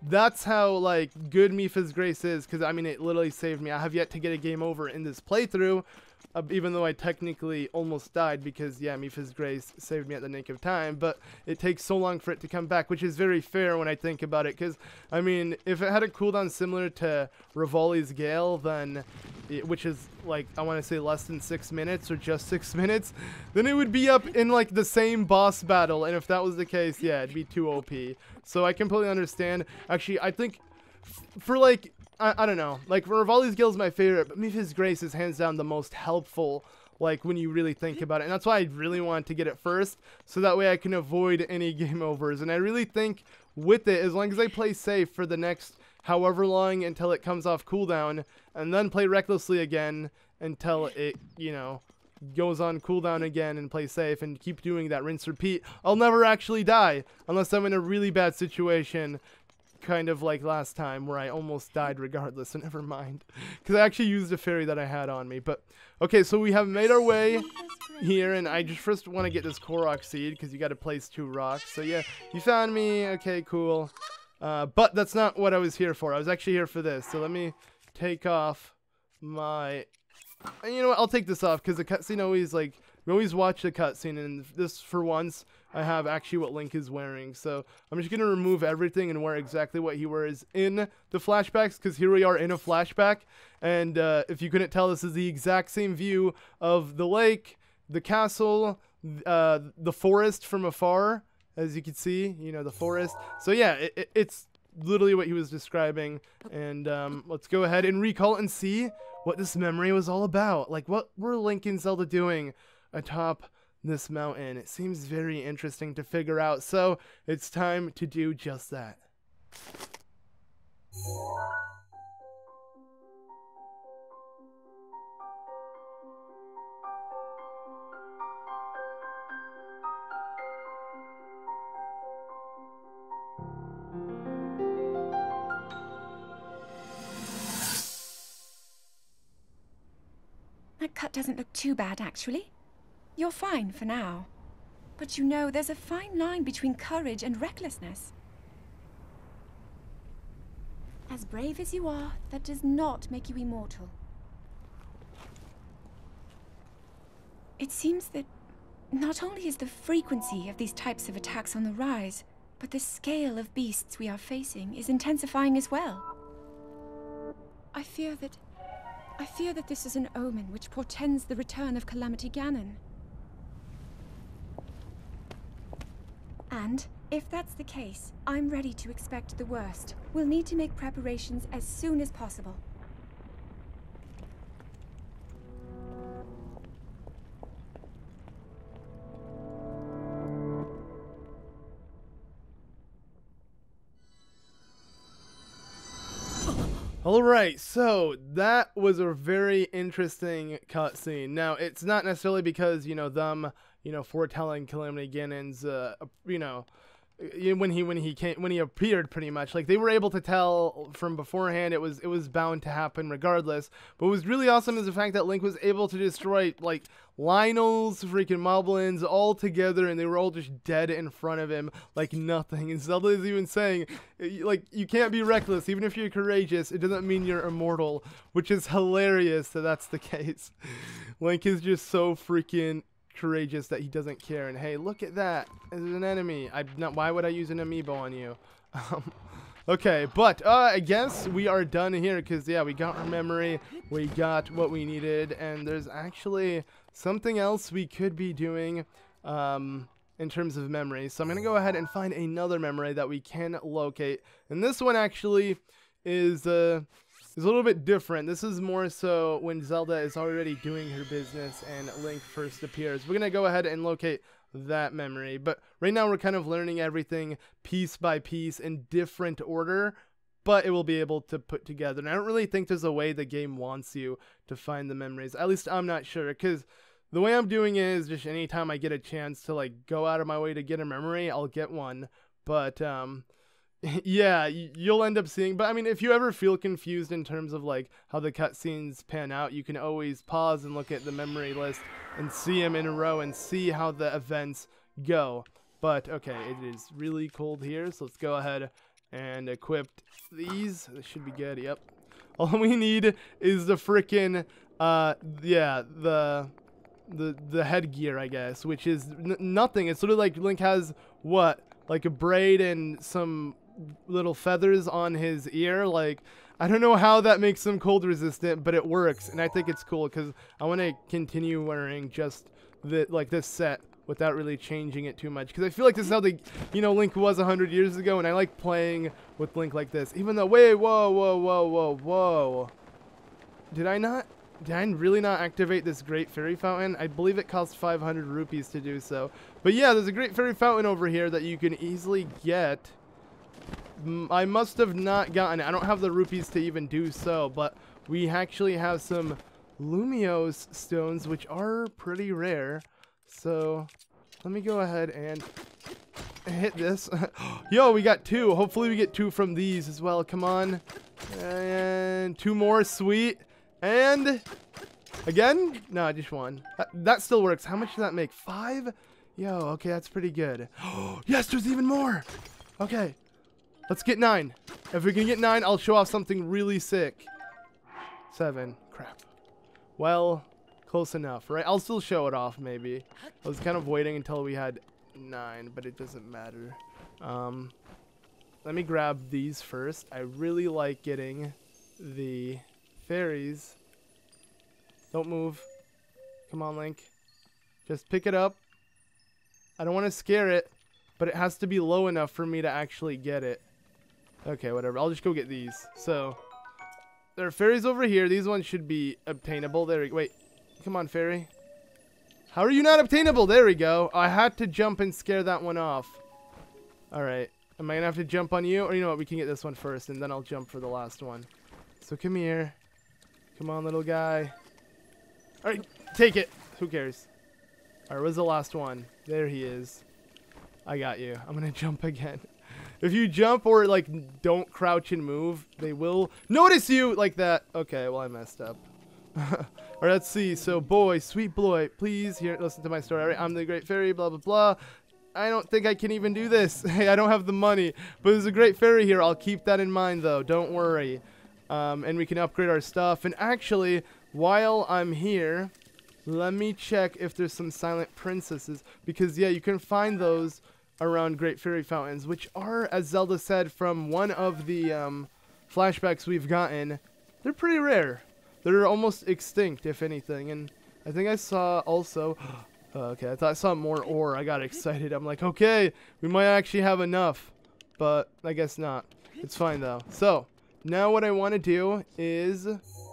that's how, like, good Mipha's Grace is, because, I mean, it literally saved me. I have yet to get a game over in this playthrough, uh, even though I technically almost died, because, yeah, Mipha's Grace saved me at the nick of time, but it takes so long for it to come back, which is very fair when I think about it, because, I mean, if it had a cooldown similar to Rivali's Gale, then, it, which is, like, I want to say less than six minutes, or just six minutes, then it would be up in, like, the same boss battle, and if that was the case, yeah, it'd be too O P. So I completely understand. Actually, I think, for, like, I, I don't know, like, Rivali's Gale is my favorite, but Mipha's Grace is hands down the most helpful, like, when you really think about it, and that's why I really wanted to get it first, so that way I can avoid any game overs, and I really think with it, as long as I play safe for the next however long until it comes off cooldown, and then play recklessly again until it, you know, goes on cooldown again and play safe and keep doing that rinse repeat, I'll never actually die, unless I'm in a really bad situation, kind of like last time where I almost died regardless, so never mind, because I actually used a fairy that I had on me. But okay, so we have made our way here, and I just first want to get this Korok seed, because you got to place two rocks. So yeah, you found me, okay, cool, uh, but that's not what I was here for. I was actually here for this, so let me take off my, and you know what, I'll take this off, because the cutscene always, like, we always watch the cutscene, and this, for once, I have actually what Link is wearing. So I'm just going to remove everything and wear exactly what he wears in the flashbacks, because here we are in a flashback. And uh, if you couldn't tell, this is the exact same view of the lake, the castle, uh, the forest from afar, as you can see, you know, the forest. So yeah, it, it, it's literally what he was describing. And um, let's go ahead and recall and see what this memory was all about. Like, what were Link and Zelda doing atop this mountain? It seems very interesting to figure out, so it's time to do just that. That cut doesn't look too bad, actually. You're fine for now. But you know, there's a fine line between courage and recklessness. As brave as you are, that does not make you immortal. It seems that not only is the frequency of these types of attacks on the rise, but the scale of beasts we are facing is intensifying as well. I fear that... I fear that this is an omen which portends the return of Calamity Ganon. And, if that's the case, I'm ready to expect the worst. We'll need to make preparations as soon as possible. Alright, so that was a very interesting cutscene. Now, it's not necessarily because, you know, them, you know, foretelling Calamity Ganon's, uh, you know, when he when he came when he appeared, pretty much, like, they were able to tell from beforehand it was it was bound to happen regardless. But what was really awesome is the fact that Link was able to destroy, like, Lionel's, freaking Moblins all together, and they were all just dead in front of him like nothing. And Zelda is even saying, like, you can't be reckless even if you're courageous. It doesn't mean you're immortal, which is hilarious that that's the case. Link is just so freaking courageous that he doesn't care. And hey, look at that, there's an enemy. I'm not, why would I use an amiibo on you? um, okay, but uh, I guess we are done here, because yeah, we got our memory, we got what we needed, and there's actually something else we could be doing um, in terms of memory. So I'm gonna go ahead and find another memory that we can locate, and this one actually is uh, is a little bit different. This is more so when Zelda is already doing her business and Link first appears. We're gonna go ahead and locate that memory, but right now we're kind of learning everything piece by piece in different order, but it will be able to put together. And I don't really think there's a way the game wants you to find the memories. At least I'm not sure, because the way I'm doing it is just anytime I get a chance to, like, go out of my way to get a memory, I'll get one. But um yeah, you'll end up seeing, but I mean, if you ever feel confused in terms of, like, how the cutscenes pan out, you can always pause and look at the memory list and see them in a row and see how the events go. But okay, it is really cold here, so let's go ahead and equipped these. This should be good. Yep. All we need is the frickin' uh yeah the the the headgear, I guess, which is n nothing. It's sort of like Link has what, like a braid and some little feathers on his ear. Like, I don't know how that makes him cold resistant, but it works, and I think it's cool because I want to continue wearing just the like this set without really changing it too much, because I feel like this is how the you know Link was a hundred years ago, and I like playing with Link like this. Even though, wait, whoa, whoa, whoa, whoa, whoa, did I not? Did I really not activate this Great Fairy Fountain? I believe it costs five hundred rupees to do so. But yeah, there's a Great Fairy Fountain over here that you can easily get. I must have not gotten it. I don't have the rupees to even do so, but we actually have some Lumiose stones, which are pretty rare. So let me go ahead and hit this. Yo, we got two. Hopefully we get two from these as well. Come on. And two more. Sweet. And again? No, just one. That, that still works. How much does that make? Five? Yo, okay, that's pretty good. Yes, there's even more. Okay, let's get nine. If we can get nine, I'll show off something really sick. Seven. Crap. Well, close enough, right? I'll still show it off, maybe. I was kind of waiting until we had nine, but it doesn't matter. Um, let me grab these first. I really like getting the fairies. Don't move. Come on, Link. Just pick it up. I don't want to scare it, but it has to be low enough for me to actually get it. Okay, whatever. I'll just go get these. So, there are fairies over here. These ones should be obtainable. There we go. Wait. Come on, fairy. How are you not obtainable? There we go. I had to jump and scare that one off. Alright. Am I going to have to jump on you? Or you know what? We can get this one first, and then I'll jump for the last one. So come here. Come on, little guy. Alright, take it. Who cares? Alright, where's the last one? There he is. I got you. I'm gonna jump again. If you jump or, like, don't crouch and move, they will notice you like that. Okay, well, I messed up. Alright, let's see. So, boy, sweet boy, please here, listen to my story. Alright, I'm the Great Fairy, blah, blah, blah. I don't think I can even do this. Hey, I don't have the money. But there's a Great Fairy here. I'll keep that in mind, though. Don't worry. Um, and we can upgrade our stuff. And actually, while I'm here, let me check if there's some silent princesses. Because, yeah, you can find those around Great Fairy Fountains, which are, as Zelda said, from one of the um, flashbacks we've gotten. They're pretty rare. They're almost extinct, if anything. And I think I saw also... Uh, okay, I thought I saw more ore. I got excited. I'm like, okay, we might actually have enough. But I guess not. It's fine, though. So... now what I want to do is,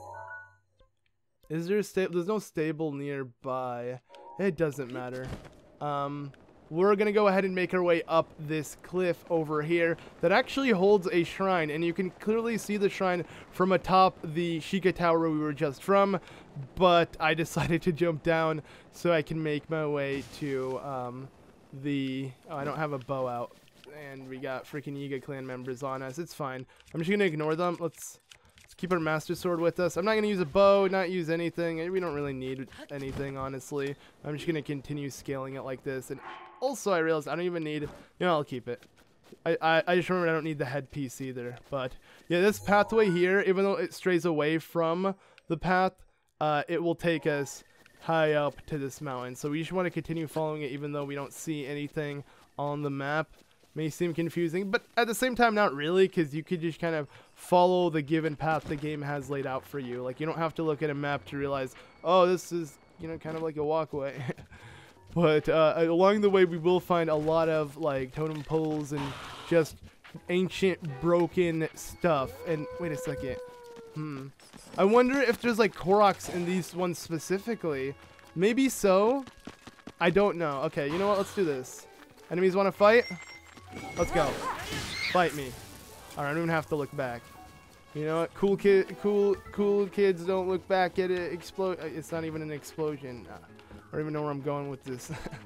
is there a stable? There's no stable nearby. It doesn't matter. Um, we're going to go ahead and make our way up this cliff over here that actually holds a shrine. And you can clearly see the shrine from atop the Sheikah Tower we were just from. But I decided to jump down so I can make my way to um, the, oh, I don't have a bow out. And we got freaking Yiga clan members on us. It's fine. I'm just gonna ignore them. Let's, let's keep our master sword with us. I'm not gonna use a bow, not use anything. We don't really need anything, honestly. I'm just gonna continue scaling it like this. And also, I realized I don't even need. You know, I'll keep it. I I, I just remembered I don't need the headpiece either. But yeah, this pathway here, even though it strays away from the path, uh, it will take us high up to this mountain. So we just want to continue following it, even though we don't see anything on the map. May seem confusing, but at the same time, not really, because you could just kind of follow the given path the game has laid out for you. Like, you don't have to look at a map to realize, oh, this is, you know, kind of like a walkway. But uh, along the way, we will find a lot of, like, totem poles and just ancient, broken stuff. And wait a second. Hmm. I wonder if there's, like, Koroks in these ones specifically. Maybe so. I don't know. Okay, you know what? Let's do this. Enemies want to fight? Let's go. Fight me. Alright, I don't even have to look back. You know what? Cool kid, cool, cool kids don't look back at it. Explode. It's not even an explosion. Nah, I don't even know where I'm going with this.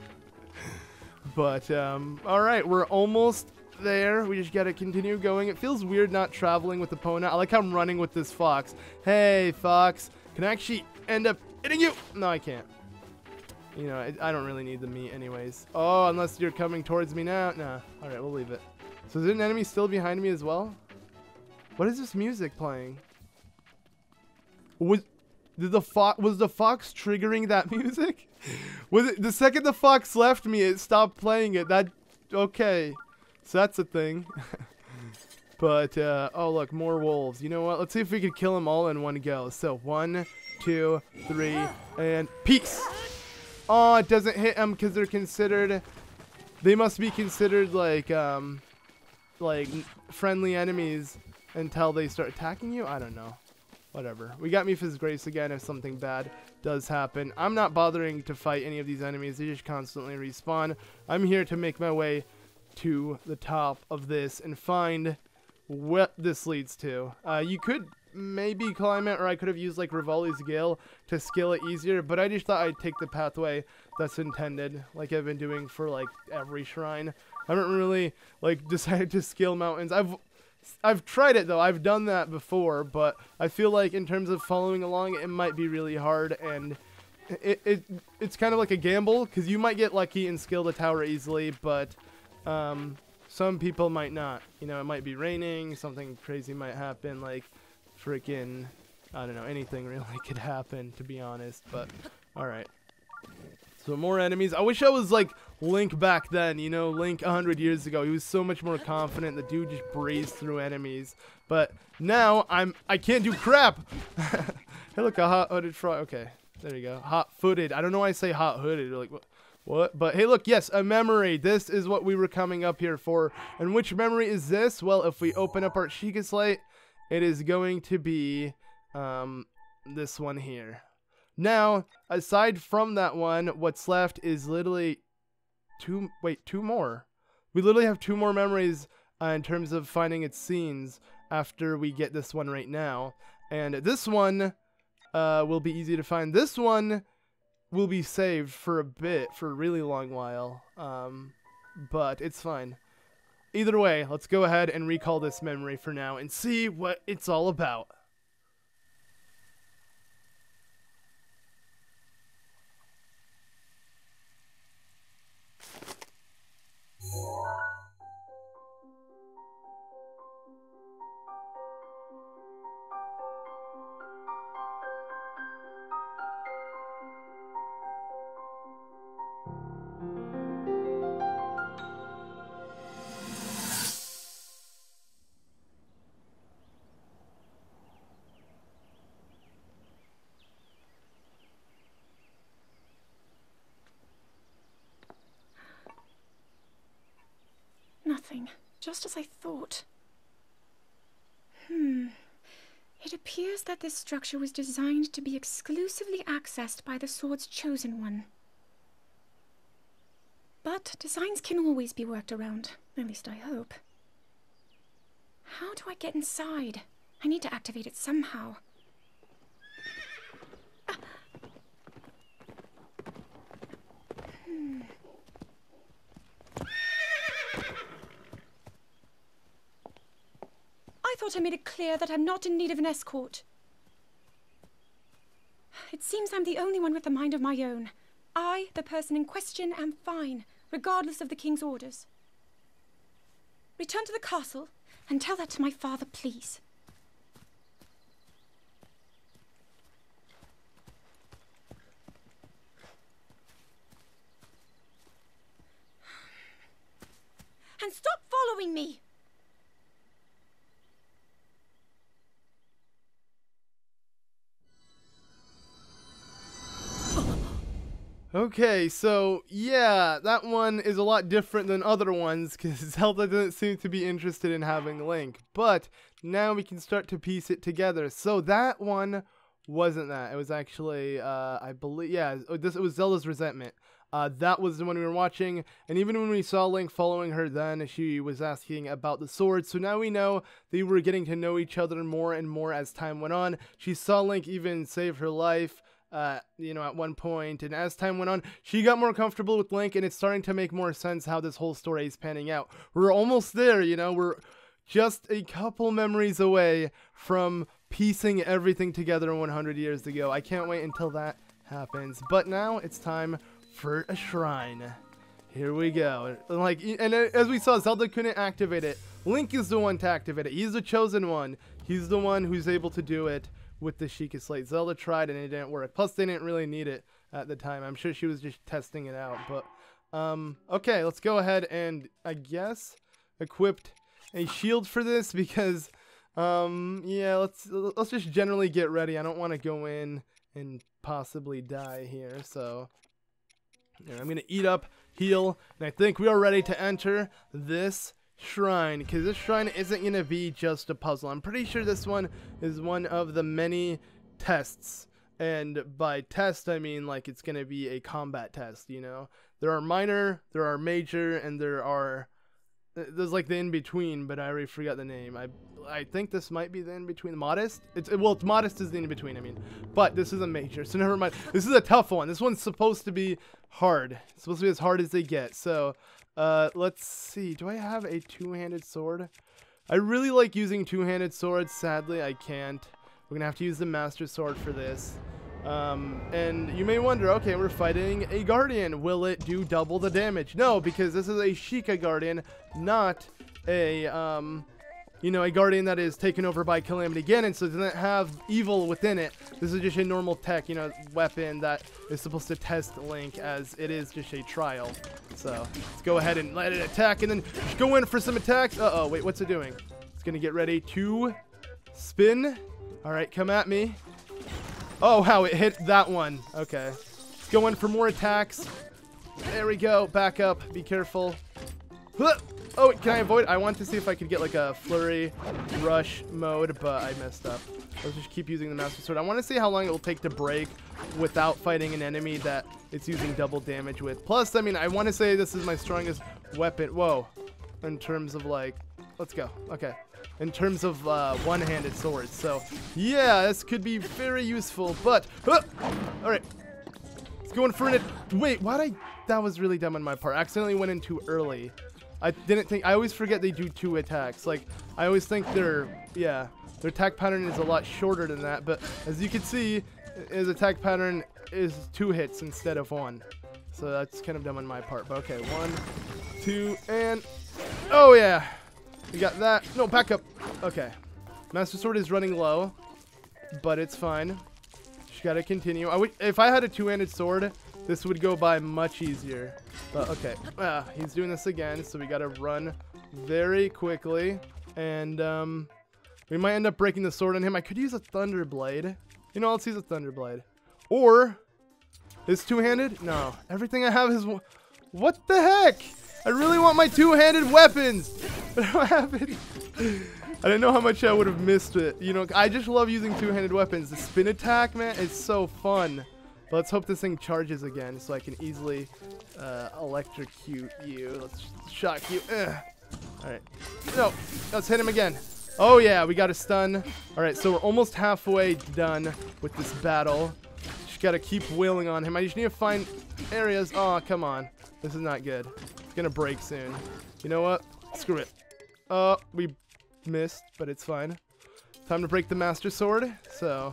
But um, all right, we're almost there. We just gotta continue going. It feels weird not traveling with Epona. I like how I'm running with this fox. Hey, fox, can I actually end up hitting you? No, I can't. You know, I, I don't really need the meat anyways. Oh, unless you're coming towards me now. Nah. All right, we'll leave it. So is there an enemy still behind me as well? What is this music playing? Was did the fox was the fox triggering that music? Was it the second the fox left me, it stopped playing it? That okay. So that's a thing. But uh, oh look, more wolves. You know what? Let's see if we could kill them all in one go. So one, two, three, and peace. Oh, it doesn't hit them because they're considered. They must be considered like um, like friendly enemies until they start attacking you. I don't know. Whatever. We got Mipha's Grace again if something bad does happen. I'm not bothering to fight any of these enemies. They just constantly respawn. I'm here to make my way to the top of this and find what this leads to. Uh, you could maybe climb it, or I could have used like Rivali's Gale to scale it easier, but I just thought I'd take the pathway that's intended, like I've been doing for like every shrine. I haven't really like decided to scale mountains. I've I've tried it though. I've done that before, but I feel like in terms of following along, it might be really hard, and it, it it's kind of like a gamble because you might get lucky and scale the tower easily, but um, some people might not. You know, it might be raining, something crazy might happen, like freaking I don't know, anything really could happen, to be honest. But all right. So more enemies. I wish I was like Link back then, you know, Link a hundred years ago. He was so much more confident. The dude just breezed through enemies. But now I'm, I can't do crap. Hey, look, a hot-hooded frog. Okay, there you go. Hot-footed. I don't know why I say hot-hooded. Like, what? What? But hey, look, yes, a memory. This is what we were coming up here for. And which memory is this? Well, if we open up our Sheikah Slate, it is going to be um, this one here. Now, aside from that one, what's left is literally two, wait, two more. We literally have two more memories uh, in terms of finding its scenes after we get this one right now. And this one uh, will be easy to find. This one will be saved for a bit, for a really long while. Um, but it's fine. Either way, let's go ahead and recall this memory for now and see what it's all about. Nothing. Just as I thought. Hmm. It appears that this structure was designed to be exclusively accessed by the sword's chosen one. But designs can always be worked around. At least I hope. How do I get inside? I need to activate it somehow. Ah. Hmm. I thought I made it clear that I'm not in need of an escort. It seems I'm the only one with a mind of my own. I, the person in question, am fine, regardless of the king's orders. Return to the castle and tell that to my father, please. And stop following me! Okay, so yeah, that one is a lot different than other ones because Zelda doesn't seem to be interested in having Link. But now we can start to piece it together. So that one wasn't that. It was actually, uh, I believe, yeah, this it was Zelda's Resentment. Uh, that was the one we were watching, and even when we saw Link following her then, she was asking about the sword, so now we know they were getting to know each other more and more as time went on. She saw Link even save her life, uh, you know, at one point, and as time went on, she got more comfortable with Link, and it's starting to make more sense how this whole story is panning out. We're almost there, you know, we're just a couple memories away from piecing everything together one hundred years ago. I can't wait until that happens, but now it's time for a shrine. Here we go. And like, and as we saw, Zelda couldn't activate it. Link is the one to activate it. He's the chosen one. He's the one who's able to do it with the Sheikah Slate. Zelda tried and it didn't work. Plus, they didn't really need it at the time. I'm sure she was just testing it out. But, um, okay, let's go ahead and, I guess, equipped a shield for this because, um, yeah, let's, let's just generally get ready. I don't want to go in and possibly die here, so yeah, I'm going to eat up, heal, and I think we are ready to enter this shrine, because this shrine isn't going to be just a puzzle. I'm pretty sure this one is one of the many tests, and by test I mean like it's going to be a combat test, you know. There are minor, there are major, and there are there's like the in-between, but I already forgot the name. I I think this might be the in-between. Modest? It's well, it's modest is the in-between, I mean. But this is a major, so never mind. This is a tough one. This one's supposed to be hard. It's supposed to be as hard as they get. So, uh, let's see. Do I have a two-handed sword? I really like using two-handed swords. Sadly, I can't. We're gonna have to use the Master Sword for this. Um, and you may wonder, okay, we're fighting a Guardian. Will it do double the damage? No, because this is a Sheikah Guardian, not a, um... you know, a Guardian that is taken over by Calamity Ganon, so it doesn't have evil within it. This is just a normal tech, you know, weapon that is supposed to test Link, as it is just a trial. So, let's go ahead and let it attack, and then just go in for some attacks. Uh-oh, wait, what's it doing? It's gonna get ready to spin. Alright, come at me. Oh, wow, it hit that one. Okay. Let's go in for more attacks. There we go. Back up. Be careful. Huh! Oh, can I avoid? I want to see if I could get like a flurry rush mode, but I messed up. Let's just keep using the Master Sword. I want to see how long it will take to break without fighting an enemy that it's using double damage with. Plus, I mean, I want to say this is my strongest weapon. Whoa. In terms of like, let's go. Okay. In terms of uh, one-handed swords. So, yeah, this could be very useful, but, uh, all right. Let's go in for it. Wait, why did I, that was really dumb on my part. I accidentally went in too early. I didn't think, I always forget they do two attacks. Like, I always think their, yeah, their attack pattern is a lot shorter than that. But as you can see, his attack pattern is two hits instead of one. So that's kind of dumb on my part. But okay, one, two, and, oh yeah. We got that. No, back up. Okay. Master Sword is running low, but it's fine. Just gotta continue. I would, if I had a two-handed sword, this would go by much easier. But okay, ah, he's doing this again, so we gotta run very quickly, and um, we might end up breaking the sword on him. I could use a Thunder Blade. You know, let's use a Thunder Blade. Or is two-handed? No, everything I have is. What the heck? I really want my two-handed weapons. What happened? I didn't know how much I would have missed it. You know, I just love using two-handed weapons. The spin attack, man, is so fun. But let's hope this thing charges again so I can easily uh, electrocute you. Let's shock you. Alright. No. Let's hit him again. Oh, yeah. We got a stun. Alright, so we're almost halfway done with this battle. Just got to keep wailing on him. I just need to find areas. Oh, come on. This is not good. It's going to break soon. You know what? Screw it. Oh, we missed, but it's fine. Time to break the Master Sword. So...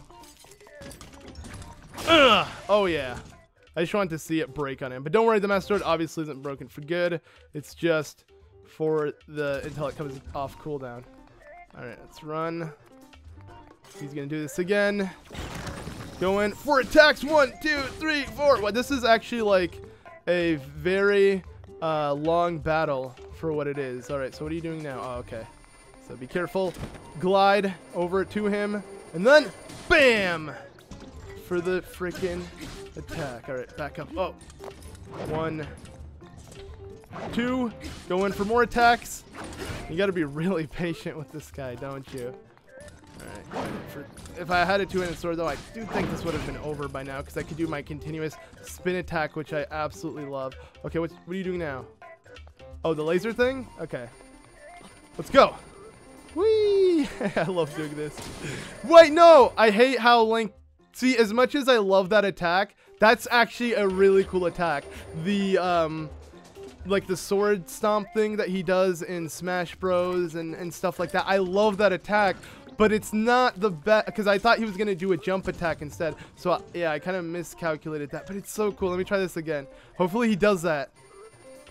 Ugh! Oh yeah, I just wanted to see it break on him, but don't worry, the Master Sword obviously isn't broken for good. It's just for the until it comes off cooldown. All right, let's run. He's gonna do this again. Going for attacks. One, two, three, four. Well, this is actually like a very uh, long battle for what it is. All right, so what are you doing now? Oh, okay. So be careful. Glide over to him, and then bam. For the freaking attack. Alright, back up. Oh. One. Two. Go in for more attacks. You gotta be really patient with this guy, don't you? Alright. If I had a two-handed sword, though, I do think this would have been over by now, because I could do my continuous spin attack, which I absolutely love. Okay, what, what are you doing now? Oh, the laser thing? Okay. Let's go. Whee! I love doing this. Wait, no! I hate how Link... See, as much as I love that attack, that's actually a really cool attack. The, um, like the sword stomp thing that he does in Smash Bros. and, and stuff like that. I love that attack, but it's not the best, because I thought he was going to do a jump attack instead. So, uh, yeah, I kind of miscalculated that, but it's so cool. Let me try this again. Hopefully he does that.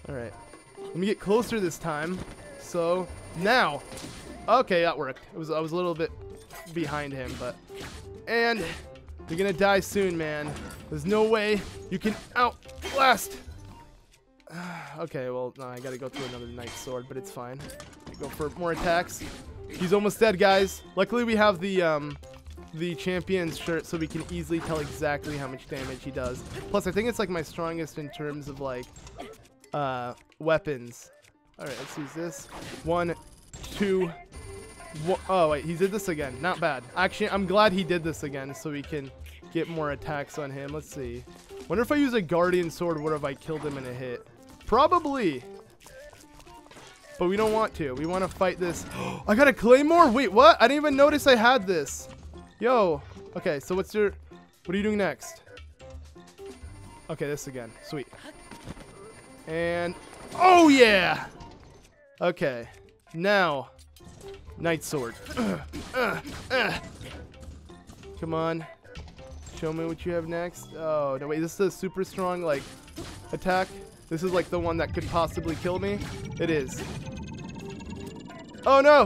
Alright. Let me get closer this time. So, now. Okay, that worked. It was, I was a little bit behind him, but... And you're gonna die soon, man. There's no way you can outlast. Okay, well, no, I gotta go through another Knight's Sword, but it's fine. Go for more attacks. He's almost dead, guys. Luckily, we have the um, the champion's shirt, so we can easily tell exactly how much damage he does. Plus, I think it's like my strongest in terms of like uh, weapons. All right, let's use this. One, two. One. Oh wait, he did this again. Not bad. Actually, I'm glad he did this again, so we can get more attacks on him. Let's see. Wonder if I use a guardian sword, would have I killed him in a hit? Probably. But we don't want to. We want to fight this. I got a claymore? Wait, what? I didn't even notice I had this. Yo. Okay, so what's your... What are you doing next? Okay, this again. Sweet. And... Oh, yeah! Okay. Now. Knight Sword. Uh, uh, uh. Come on. Show me what you have next. Oh, no, wait. This is a super strong, like, attack. This is, like, the one that could possibly kill me. It is. Oh, no!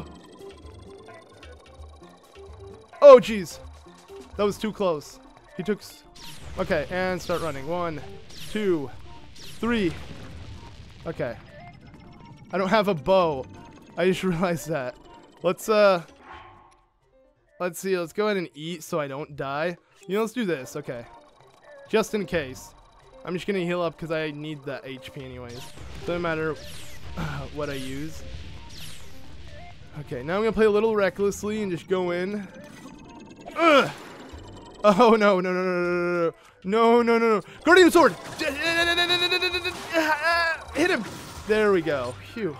Oh, jeez. That was too close. He took... S okay, and start running. One, two, three. Okay. I don't have a bow. I just realized that. Let's, uh... Let's see. Let's go ahead and eat so I don't die. You know, let's do this. Okay. Just in case. I'm just gonna heal up because I need that H P anyways. Doesn't matter what I use. Okay, now I'm gonna play a little recklessly and just go in. Ugh! Oh no, no, no, no, no, no, no, no, no, no. Guardian Sword! Hit him! There we go. Phew.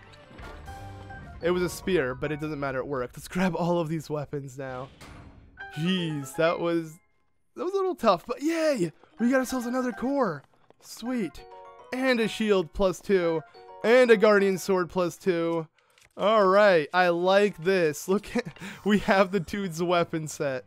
It was a spear, but it doesn't matter, it worked. Let's grab all of these weapons now. Jeez, that was that was a little tough, but yay! We got ourselves another core. Sweet. And a shield plus two. And a guardian sword plus two. Alright, I like this. Look, we have the dude's weapon set.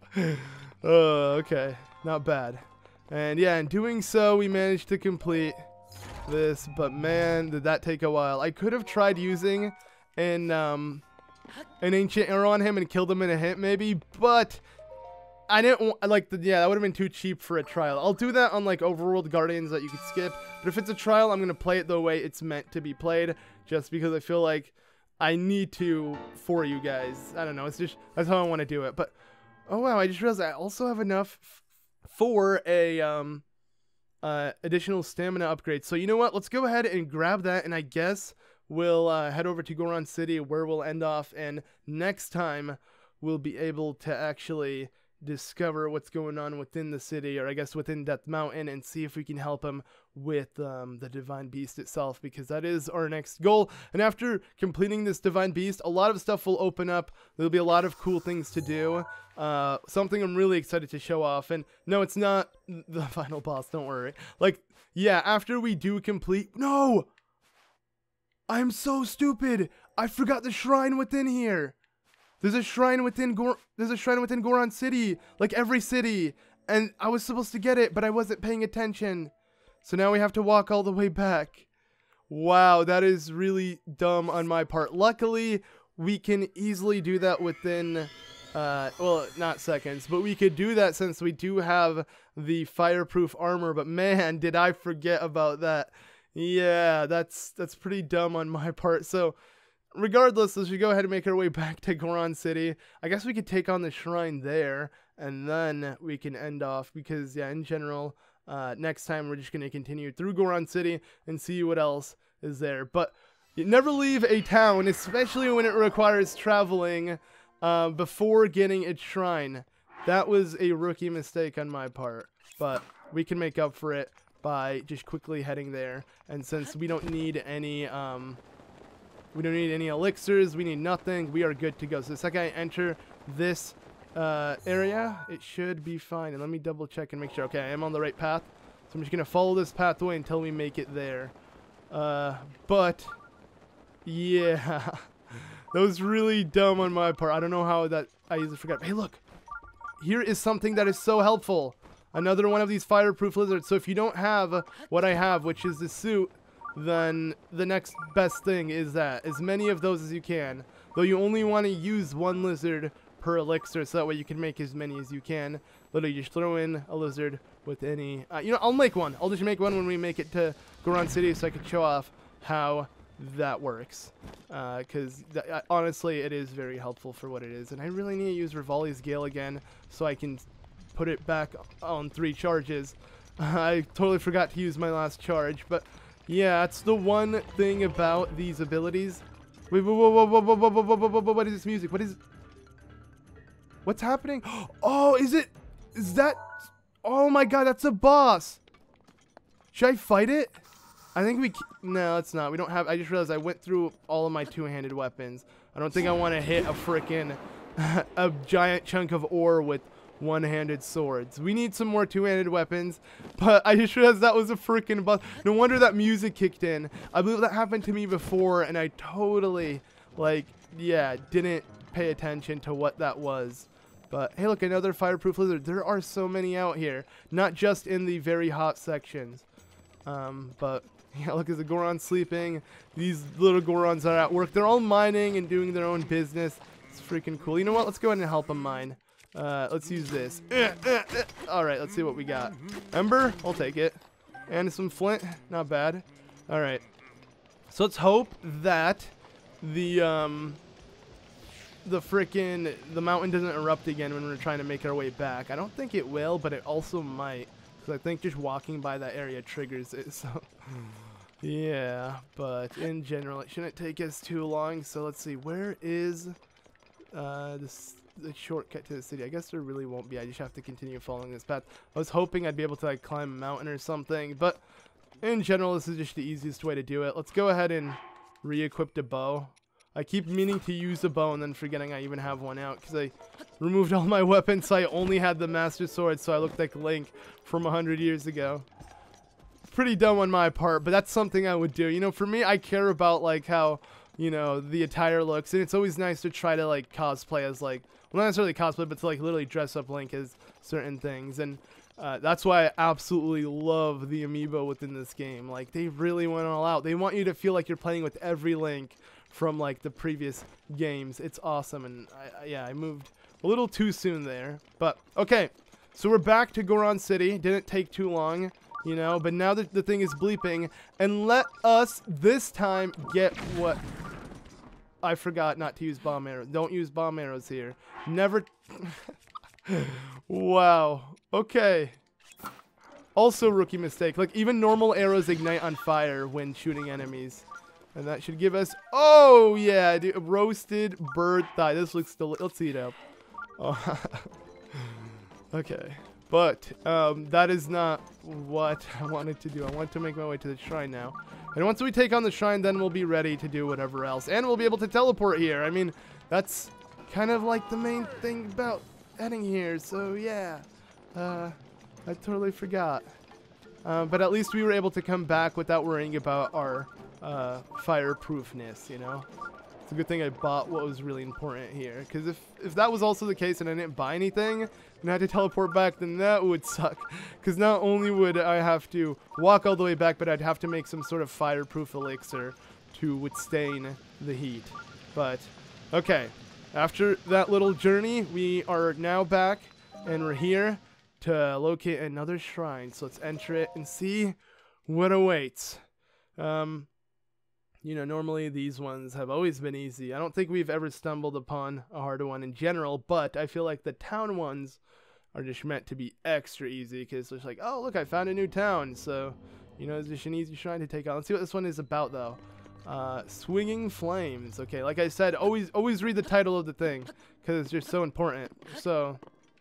Oh, okay. Not bad. And yeah, in doing so, we managed to complete this. But man, did that take a while. I could have tried using an, um, an ancient arrow on him and killed him in a hit, maybe. But I didn't want, like, the, yeah, that would have been too cheap for a trial. I'll do that on, like, Overworld Guardians that you could skip. But if it's a trial, I'm going to play it the way it's meant to be played. Just because I feel like I need to for you guys. I don't know. It's just, that's how I want to do it. But, oh, wow, I just realized I also have enough for a, um, uh, additional stamina upgrade. So, you know what? Let's go ahead and grab that. And I guess we'll, uh, head over to Goron City where we'll end off. And next time, we'll be able to actually discover what's going on within the city, or I guess within Death Mountain, and see if we can help him with um, the Divine Beast itself, because that is our next goal. And after completing this Divine Beast, a lot of stuff will open up. There'll be a lot of cool things to do. Uh, something I'm really excited to show off. And no, it's not the final boss, don't worry. Like, yeah, after we do complete... No! I'm so stupid! I forgot the shrine within here! There's a shrine within Gor There's a shrine within Goron City, like every city, and I was supposed to get it, but I wasn't paying attention. So now we have to walk all the way back. Wow, that is really dumb on my part. Luckily, we can easily do that within, uh, well, not seconds, but we could do that since we do have the fireproof armor. But man, did I forget about that. Yeah, that's that's pretty dumb on my part. So regardless, let's go ahead and make our way back to Goron City. I guess we could take on the shrine there, and then we can end off, because, yeah, in general, uh, next time we're just going to continue through Goron City and see what else is there. But you never leave a town, especially when it requires traveling uh, before getting its shrine. That was a rookie mistake on my part, but we can make up for it by just quickly heading there. And since we don't need any... Um, We don't need any elixirs. We need nothing. We are good to go. So the second I enter this uh, area, it should be fine. And let me double check and make sure. Okay, I am on the right path. So I'm just going to follow this pathway until we make it there. Uh, but, yeah. That was really dumb on my part. I don't know how that I usually forgot. Hey, look. Here is something that is so helpful. Another one of these fireproof lizards. So if you don't have what I have, which is the suit, then the next best thing is that as many of those as you can. Though you only want to use one lizard per elixir, so that way you can make as many as you can. Literally just throw in a lizard with any, uh, you know, I'll make one. I'll just make one when we make it to Goron City so I can show off how that works. Because uh, th honestly, it is very helpful for what it is. And I really need to use Rivali's Gale again so I can put it back on three charges. Uh, I totally forgot to use my last charge. But yeah, that's the one thing about these abilities. Wait, whoa, whoa, whoa, whoa, whoa, whoa, whoa, whoa, whoa, whoa, what is this music? What is... What's happening? Oh, is it... Is that... Oh my god, that's a boss! Should I fight it? I think we... No, it's not. We don't have... I just realized I went through all of my two-handed weapons. I don't think I want to hit a frickin' a giant chunk of ore with one-handed swords. We need some more two-handed weapons, but I just realized that was a freaking boss. No wonder that music kicked in. I believe that happened to me before, and I totally, like, yeah, didn't pay attention to what that was. But hey, look, another fireproof lizard. There are so many out here, not just in the very hot sections. Um, but yeah, look, is the Goron sleeping? These little Gorons are at work. They're all mining and doing their own business. It's freaking cool. You know what? Let's go ahead and help them mine. Uh, let's use this. Uh, uh, uh. All right, let's see what we got. Ember, I'll take it. And some flint, not bad. All right. So let's hope that the um the frickin' the mountain doesn't erupt again when we're trying to make our way back. I don't think it will, but it also might, because I think just walking by that area triggers it. So yeah, but in general, it shouldn't take us too long. So let's see, where is uh this the shortcut to the city? I guess there really won't be. I just have to continue following this path. I was hoping I'd be able to like climb a mountain or something, but in general, this is just the easiest way to do it. Let's go ahead and re-equip the bow. I keep meaning to use the bow and then forgetting I even have one out because I removed all my weapons, so I only had the Master Sword, so I looked like Link from a hundred years ago. Pretty dumb on my part, but that's something I would do. You know, for me, I care about like how, you know, the attire looks, and it's always nice to try to like cosplay as like, well, not necessarily cosplay, but to like literally dress up Link as certain things. And uh, that's why I absolutely love the amiibo within this game. Like, they really went all out. They want you to feel like you're playing with every Link from like the previous games. It's awesome. And I, I, yeah, I moved a little too soon there, but okay. So we're back to Goron City. Didn't take too long, you know, but now that the thing is bleeping, and let us this time get what I forgot not to use bomb arrows. Don't use bomb arrows here. Never. Wow. Okay. Also rookie mistake. Like, even normal arrows ignite on fire when shooting enemies. And that should give us... Oh, yeah. Dude, roasted bird thigh. This looks delicious. Let's eat it up. Oh. Okay. But um, that is not what I wanted to do. I want to make my way to the shrine now. And once we take on the shrine, then we'll be ready to do whatever else. And we'll be able to teleport here. I mean, that's kind of like the main thing about heading here. So, yeah. Uh, I totally forgot. Uh, but at least we were able to come back without worrying about our uh, fireproofness, you know? It's a good thing I bought what was really important here. Because if, if that was also the case and I didn't buy anything and I had to teleport back, then that would suck. Because not only would I have to walk all the way back, but I'd have to make some sort of fireproof elixir to withstand the heat. But, okay. After that little journey, we are now back and we're here to locate another shrine. So let's enter it and see what awaits. Um... You know, normally these ones have always been easy. I don't think we've ever stumbled upon a harder one in general, but I feel like the town ones are just meant to be extra easy because it's like, oh, look, I found a new town. So, you know, it's just an easy shrine to take on. Let's see what this one is about, though. Uh, Swinging Flames. Okay, like I said, always always read the title of the thing because it's just so important. So,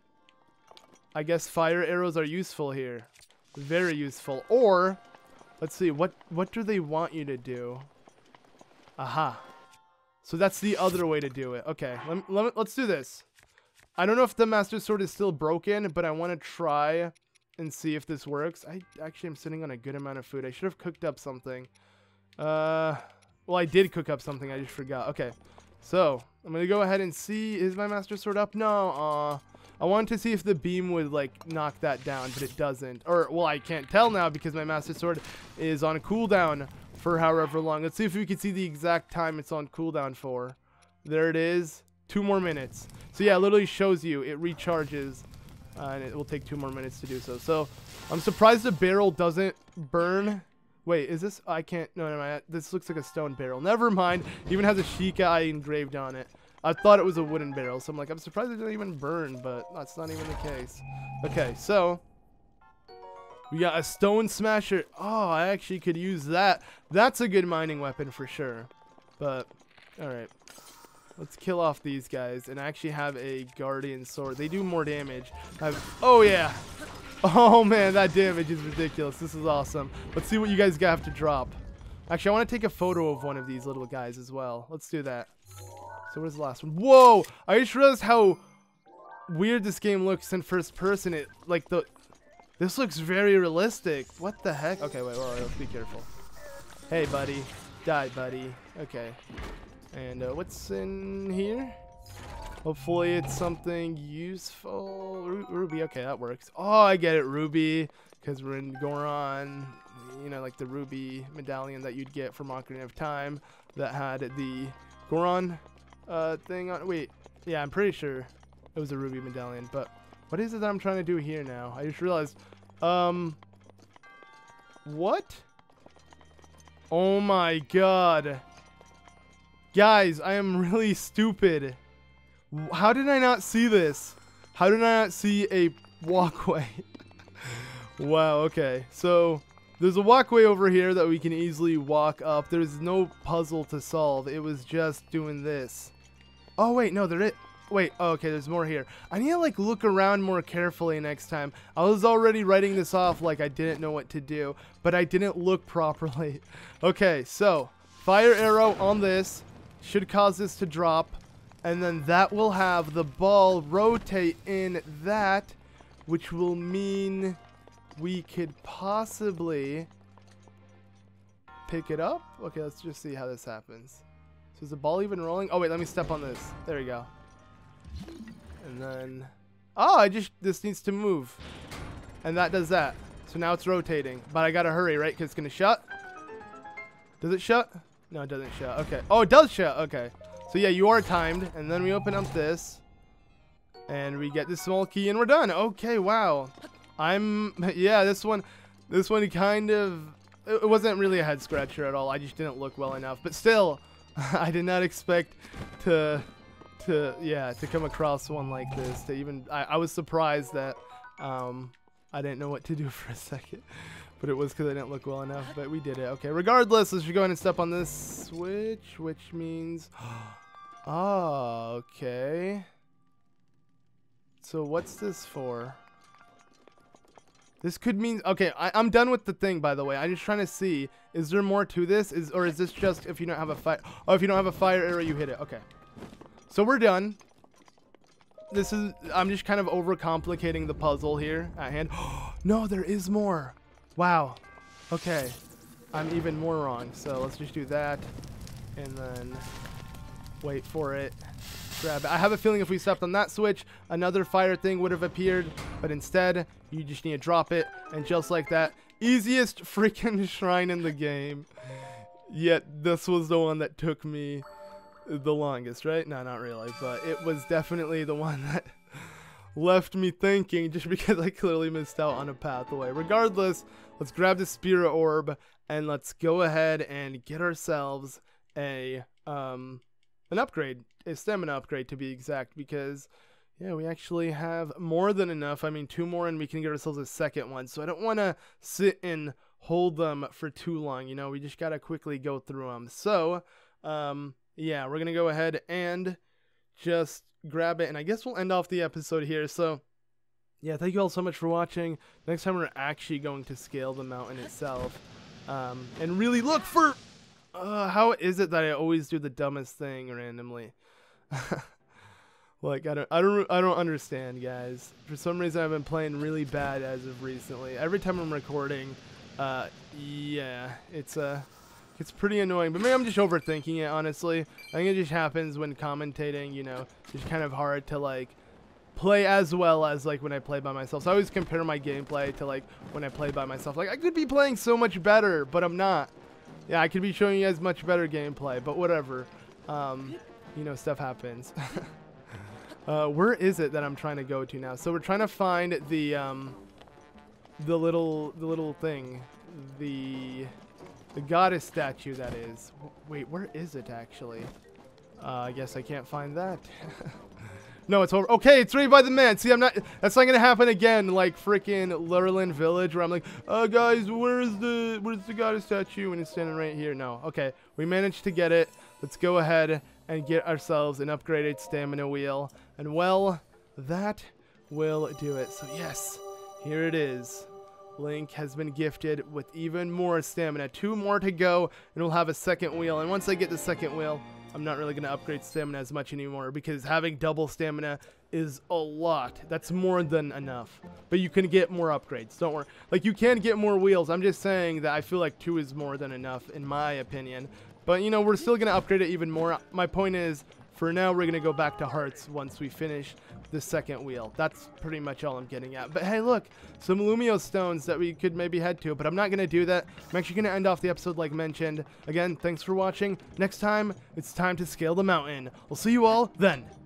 I guess fire arrows are useful here. Very useful. Or, let's see, what, what do they want you to do? Aha. So that's the other way to do it. Okay, let, let, let's do this. I don't know if the Master Sword is still broken, but I want to try and see if this works. I actually am sitting on a good amount of food. I should have cooked up something. Uh, well, I did cook up something. I just forgot. Okay, so I'm going to go ahead and see. Is my Master Sword up? No. Uh, I wanted to see if the beam would, like, knock that down, but it doesn't. Or, well, I can't tell now because my Master Sword is on cooldown for however long. Let's see if we can see the exact time it's on cooldown for. There it is. Two more minutes. So yeah, it literally shows you it recharges, uh, and it will take two more minutes to do so. So I'm surprised the barrel doesn't burn. Wait, is this? I can't. No, no, no. This looks like a stone barrel. Never mind. It even has a Sheikah eye engraved on it. I thought it was a wooden barrel, so I'm like, I'm surprised it didn't even burn, but that's not even the case. Okay, so we got a stone smasher. Oh, I actually could use that. That's a good mining weapon for sure. But, alright. Let's kill off these guys and actually have a guardian sword. They do more damage. I've, oh, yeah. Oh, man, that damage is ridiculous. This is awesome. Let's see what you guys have to drop. Actually, I want to take a photo of one of these little guys as well. Let's do that. So where's the last one? Whoa! I just realized how weird this game looks in first person. It like the this looks very realistic. What the heck? Okay, wait, wait, wait, let's be careful. Hey, buddy. Die, buddy. Okay. And uh, what's in here? Hopefully it's something useful. Ru Ruby, okay, that works. Oh, I get it, Ruby. Because we're in Goron. You know, like the Ruby medallion that you'd get from Ocarina of Time that had the Goron uh, thing on. Wait, yeah, I'm pretty sure it was a Ruby medallion. But what is it that I'm trying to do here now? I just realized. Um, what? Oh my god. Guys, I am really stupid. How did I not see this? How did I not see a walkway? Wow, okay. So there's a walkway over here that we can easily walk up. There's no puzzle to solve. It was just doing this. Oh, wait, no, there is. Wait, oh, okay, there's more here. I need to, like, look around more carefully next time. I was already writing this off like I didn't know what to do, but I didn't look properly. Okay, so fire arrow on this should cause this to drop, and then that will have the ball rotate in that, which will mean we could possibly pick it up. Okay, let's just see how this happens. So is the ball even rolling? Oh wait, let me step on this. There we go. And then, oh, I just, this needs to move. And that does that. So now it's rotating, but I gotta hurry, right? Cause it's gonna shut. Does it shut? No, it doesn't shut. Okay. Oh, it does shut. Okay. So yeah, you are timed. And then we open up this and we get this small key and we're done. Okay. Wow. I'm, yeah, this one, this one kind of, it wasn't really a head scratcher at all. I just didn't look well enough, but still, I did not expect to, to, yeah, to come across one like this. To even, I, I was surprised that, um, I didn't know what to do for a second, but it was because I didn't look well enough, but we did it. Okay, regardless, let's go ahead and step on this switch, which means, oh, okay. So what's this for? This could mean, okay, I, I'm done with the thing, by the way. I'm just trying to see, is there more to this? Is Or is this just if you don't have a fire, oh, if you don't have a fire arrow, you hit it. Okay. So we're done. This is, I'm just kind of overcomplicating the puzzle here at hand. No, there is more. Wow. Okay. I'm even more wrong. So let's just do that. And then wait for it. Grab it. I have a feeling if we stepped on that switch, another fire thing would have appeared. But instead, you just need to drop it. And just like that, easiest freaking shrine in the game. Yet this was the one that took me the longest, right? No, not really, but it was definitely the one that left me thinking, just because I clearly missed out on a pathway. Regardless, let's grab the spirit orb and let's go ahead and get ourselves a um an upgrade, a stamina upgrade to be exact, because yeah, we actually have more than enough. I mean, two more and we can get ourselves a second one, so I don't want to sit and hold them for too long, you know. We just gotta quickly go through them. So um yeah, we're going to go ahead and just grab it. And I guess we'll end off the episode here. So, yeah, thank you all so much for watching. Next time we're actually going to scale the mountain itself. Um, and really look for... Uh, how is it that I always do the dumbest thing randomly? Like, I don't, I, don't, I don't understand, guys. For some reason, I've been playing really bad as of recently. Every time I'm recording, uh, yeah, it's a... Uh, It's pretty annoying, but maybe I'm just overthinking it, honestly. I think it just happens when commentating, you know. It's kind of hard to, like, play as well as, like, when I play by myself. So I always compare my gameplay to, like, when I play by myself. Like, I could be playing so much better, but I'm not. Yeah, I could be showing you guys much better gameplay, but whatever. Um, you know, stuff happens. uh, where is it that I'm trying to go to now? So we're trying to find the um, the little the little thing, the the goddess statue that is. Wait, where is it actually? Uh, I guess I can't find that. No, it's over. Okay, it's right by the man. See, I'm not. That's not gonna happen again, like freaking Goron Village, where I'm like, uh, guys, where's the where's the goddess statue? And it's standing right here. No. Okay, we managed to get it. Let's go ahead and get ourselves an upgraded stamina wheel, and well, that will do it. So yes, here it is. Link has been gifted with even more stamina. Two more to go, and we'll have a second wheel. And once I get the second wheel, I'm not really going to upgrade stamina as much anymore, because having double stamina is a lot. That's more than enough. But you can get more upgrades. Don't worry. Like, you can get more wheels. I'm just saying that I feel like two is more than enough, in my opinion. But, you know, we're still going to upgrade it even more. My point is, for now, we're going to go back to hearts once we finish the second wheel. That's pretty much all I'm getting at. But hey, look, some Lumio stones that we could maybe head to, but I'm not going to do that. I'm actually going to end off the episode like mentioned. Again, thanks for watching. Next time, it's time to scale the mountain. We'll see you all then.